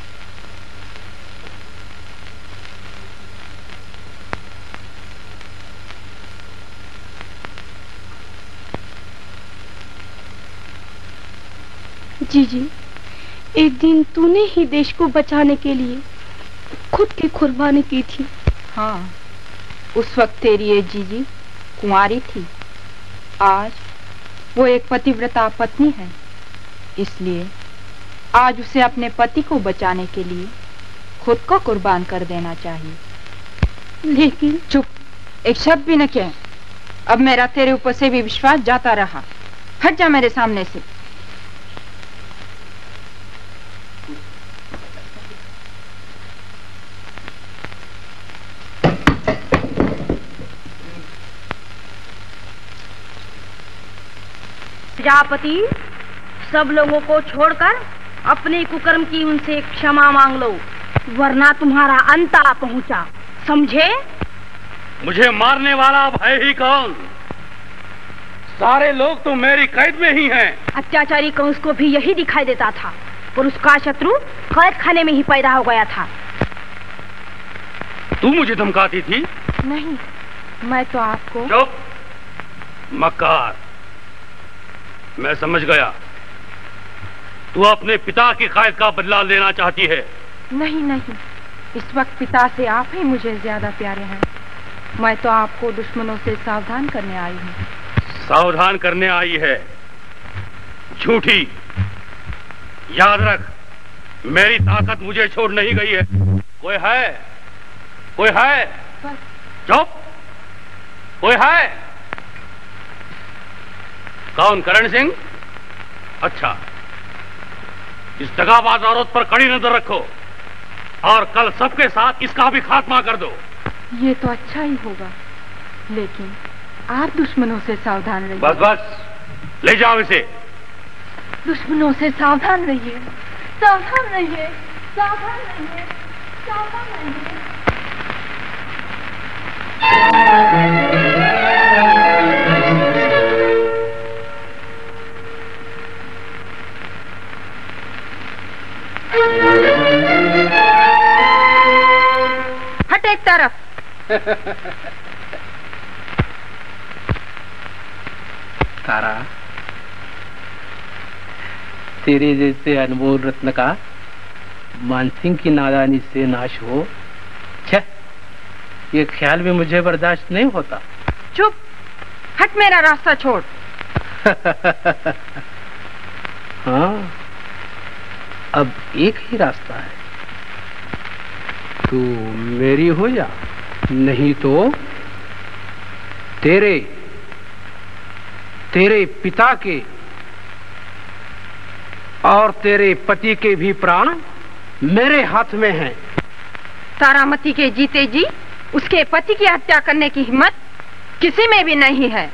जीजी, एक दिन तूने ही देश को बचाने के लिए खुद की कुर्बानी की थी। हाँ, उस वक्त तेरी ये जीजी कुंवारी थी। आज वो एक पतिव्रता पत्नी है, इसलिए आज उसे अपने पति को बचाने के लिए खुद को कुर्बान कर देना चाहिए। लेकिन चुप, एक शब्द भी न कह। अब मेरा तेरे ऊपर से भी विश्वास जाता रहा। हट जा मेरे सामने से। प्रजापति, सब लोगों को छोड़कर अपने कुकर्म की उनसे क्षमा मांग लो, वरना तुम्हारा अंत आ पहुंचा, समझे? मुझे मारने वाला अब है ही कौन? सारे लोग तो मेरी कैद में ही हैं। अत्याचारी कंस को भी यही दिखाई देता था, पर उसका शत्रु कैद खाने में ही पैदा हो गया था। तू मुझे धमकाती थी? नहीं, मैं तो आपको। चुप मक्कार, मैं समझ गया। तू अपने पिता की कैद का बदला लेना चाहती है। नहीं नहीं, इस वक्त पिता से आप ही मुझे ज्यादा प्यारे हैं। मैं तो आपको दुश्मनों से सावधान करने आई हूँ। सावधान करने आई है? झूठी। याद रख, मेरी ताकत मुझे छोड़ नहीं गई है। कोई है? कोई है? चुप। कोई है? कौन? करण सिंह? अच्छा, इस दगाबाज औरत पर कड़ी नजर रखो और कल सबके साथ इसका भी खात्मा कर दो। ये तो अच्छा ही होगा, लेकिन आप दुश्मनों से सावधान रहिए। बस बस, ले जाओ इसे। दुश्मनों से सावधान रहिए, सावधान रहिए, सावधान रहिए, सावधान रहिए। हट एक तरफ। तारा, तेरे जैसे अनमोल रत्न का मानसिंह की नादानी से नाश हो, छह, ये ख्याल भी मुझे बर्दाश्त नहीं होता। चुप, हट मेरा रास्ता छोड़। हाँ, अब एक ही रास्ता है, तू मेरी हो जा, नहीं तो तेरे तेरे पिता के और तेरे पति के भी प्राण मेरे हाथ में हैं। तारामती के जीते जी उसके पति की हत्या करने की हिम्मत किसी में भी नहीं है।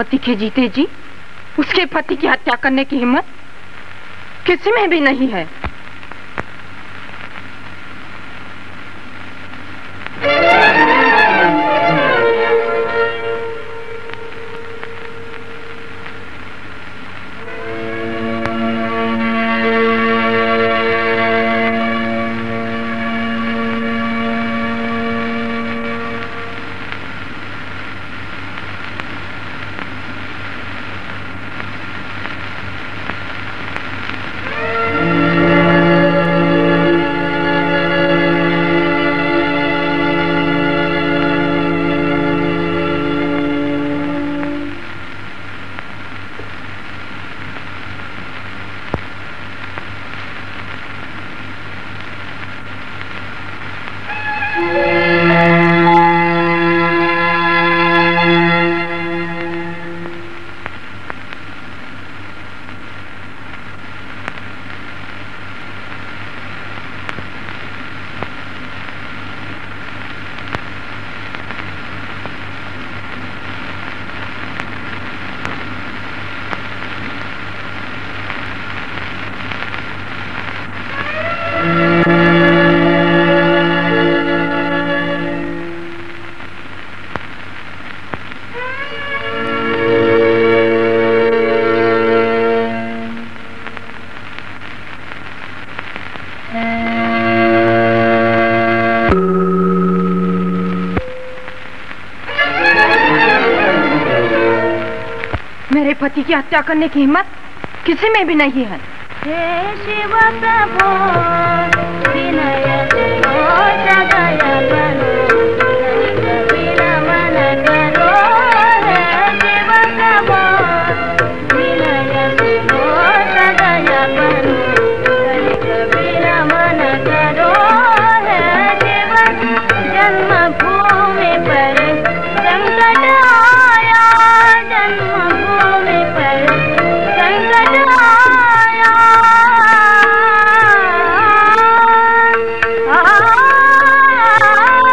तारामती के जीते जी उसके पति की हत्या करने की हिम्मत किसी में भी नहीं है। मेरे पति की हत्या करने की हिम्मत किसी में भी नहीं है। हे शिव प्रभो विनय करो सदय बनो विरमण करो। हे शिव प्रभो विनय करो सदय बनो विरमण करो। हे शिव जन्मभूमि पर संकट आया, जन्मभूमि पर संकट आया। आ, आ, आ,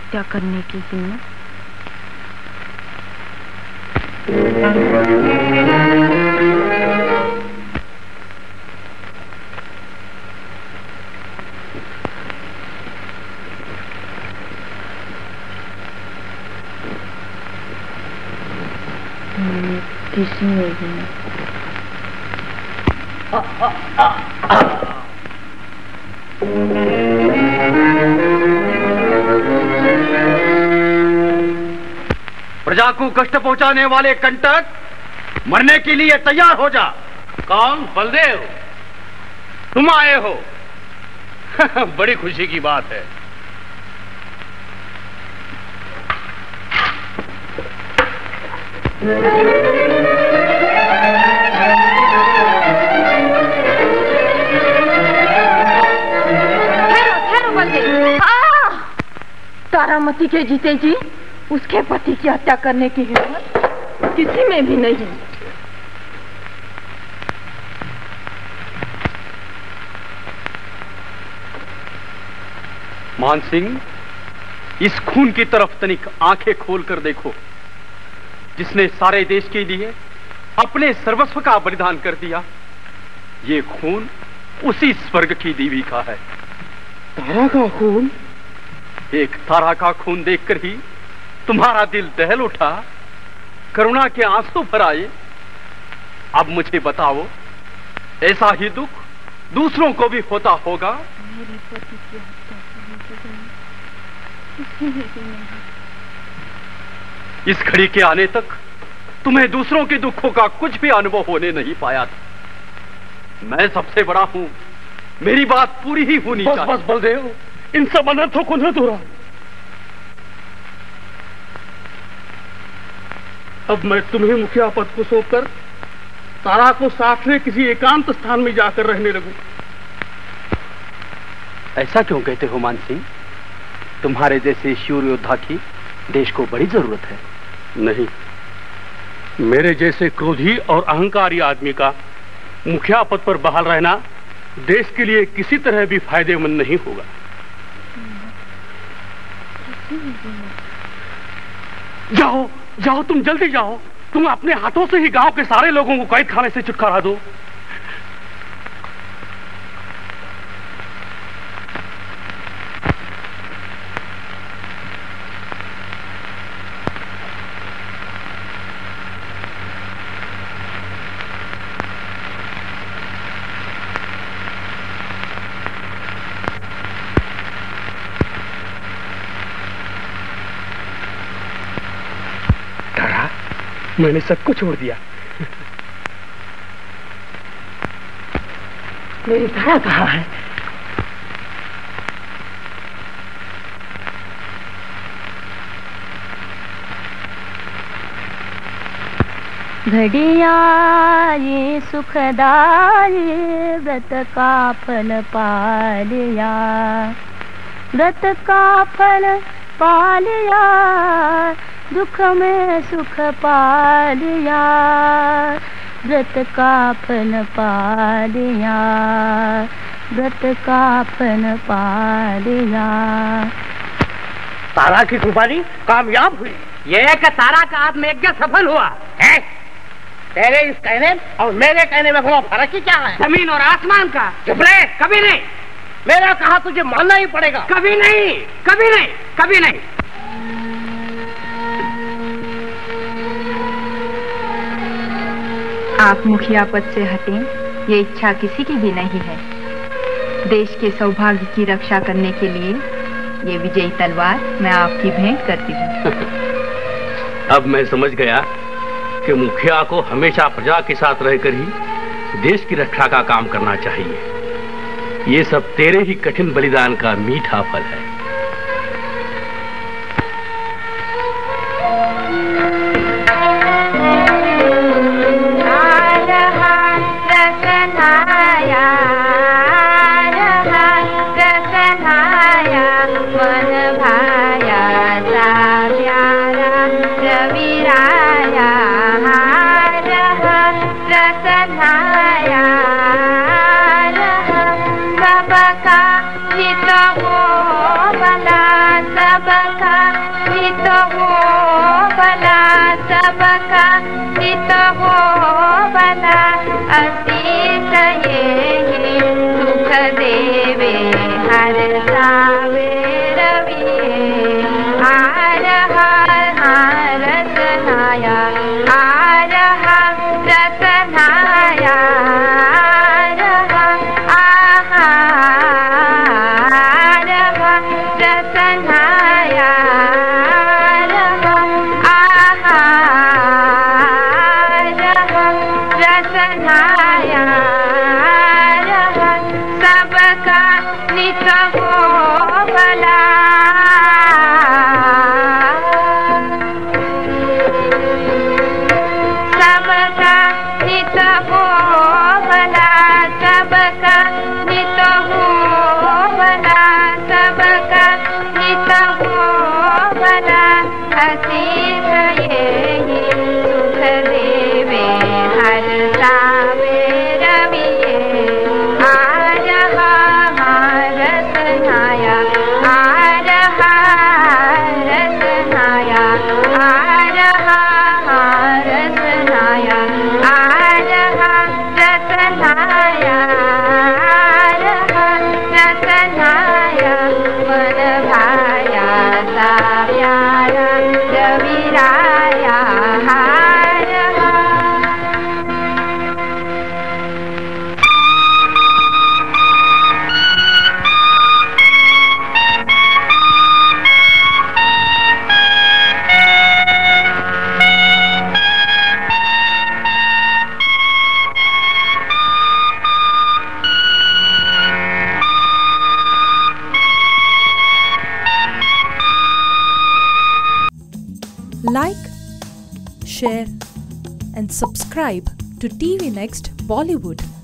हत्या करने की हिम्मत? किसी में भी नहीं। प्रजा को कष्ट पहुंचाने वाले कंटक मरने के लिए तैयार हो जा। कौन? बलदेव, तुम आए हो? बड़ी खुशी की बात है। ठहरो ठहरो बलदेव। तारामती के जीते जी उसके पति की हत्या करने की हिम्मत किसी में भी नहीं। मान सिंह, इस खून की तरफ तनिक आंखें खोलकर देखो, जिसने सारे देश के लिए अपने सर्वस्व का बलिदान कर दिया। ये खून उसी स्वर्ग की देवी का है। तारा का खून? एक तारा का खून देखकर ही तुम्हारा दिल दहल उठा, करुणा के आंसू भर आए। अब मुझे बताओ, ऐसा ही दुख दूसरों को भी होता होगा? मेरे पति की हत्या करने के लिए किसी ने भी नहीं। इस घड़ी के आने तक तुम्हें दूसरों के दुखों का कुछ भी अनुभव होने नहीं पाया था। मैं सबसे बड़ा हूं, मेरी बात पूरी ही होनी बस चाहिए। बस बलदेव, इन सब अनर्थों को न दोहराओ। अब मैं तुम्हें मुखिया पद को सौंपकर तारा को साथ में किसी एकांत स्थान में जाकर रहने लगूं। ऐसा क्यों कहते हो मान सिंह? तुम्हारे जैसे शूर योद्धा की देश को बड़ी जरूरत है। नहीं, मेरे जैसे क्रोधी और अहंकारी आदमी का मुखिया पद पर बहाल रहना देश के लिए किसी तरह भी फायदेमंद नहीं होगा। जाओ जाओ, तुम जल्दी जाओ। तुम अपने हाथों से ही गांव के सारे लोगों को कैद खाने से छुटकारा दो। मैंने सबको छोड़ दिया। मेरी तारा कहाँ है? घड़िया ये सुखदाई व्रत का फल पालिया, व्रत का फल पालिया, दुख में सुख पालिया, व्रत का फल पालिया, व्रत का फल पालिया। तारा की कुर्बानी कामयाब हुई। यह कि तारा का आत्मयज्ञ सफल हुआ है। तेरे इस कहने और मेरे कहने में कोई फर्क ही क्या है? जमीन और आसमान का। चुप रहे। कभी नहीं। मेरा कहा तुझे मानना ही पड़ेगा। कभी नहीं, कभी नहीं, कभी नहीं। आप मुखिया पद से हटें, ये इच्छा किसी की भी नहीं है। देश के सौभाग्य की रक्षा करने के लिए ये विजयी तलवार मैं आपकी भेंट करती हूँ। अब मैं समझ गया कि मुखिया को हमेशा प्रजा के साथ रहकर ही देश की रक्षा का काम करना चाहिए। ये सब तेरे ही कठिन बलिदान का मीठा फल है। सबका हो भला असीस ये सुख देवे हर सावे रविये आ रहा रसनाया आ रहा रसनाया आ रहा आहा आ रहा रसनाया आ रहा आहा आ रहा रसनाया आ रहा सबका नित हो भला सबका नित हो भला सबका नित हो भला सबका नित हो भला असीस ये सुख देवे हर सावे रविये आ रहा रसनाया आ रहा रसनाया आ रहा रसनाया आ रहा रसनाया आ रहा रसनाया मन भाया सा प्यारा रविराया आ रहा Like, share and subscribe to T V Next Bollywood.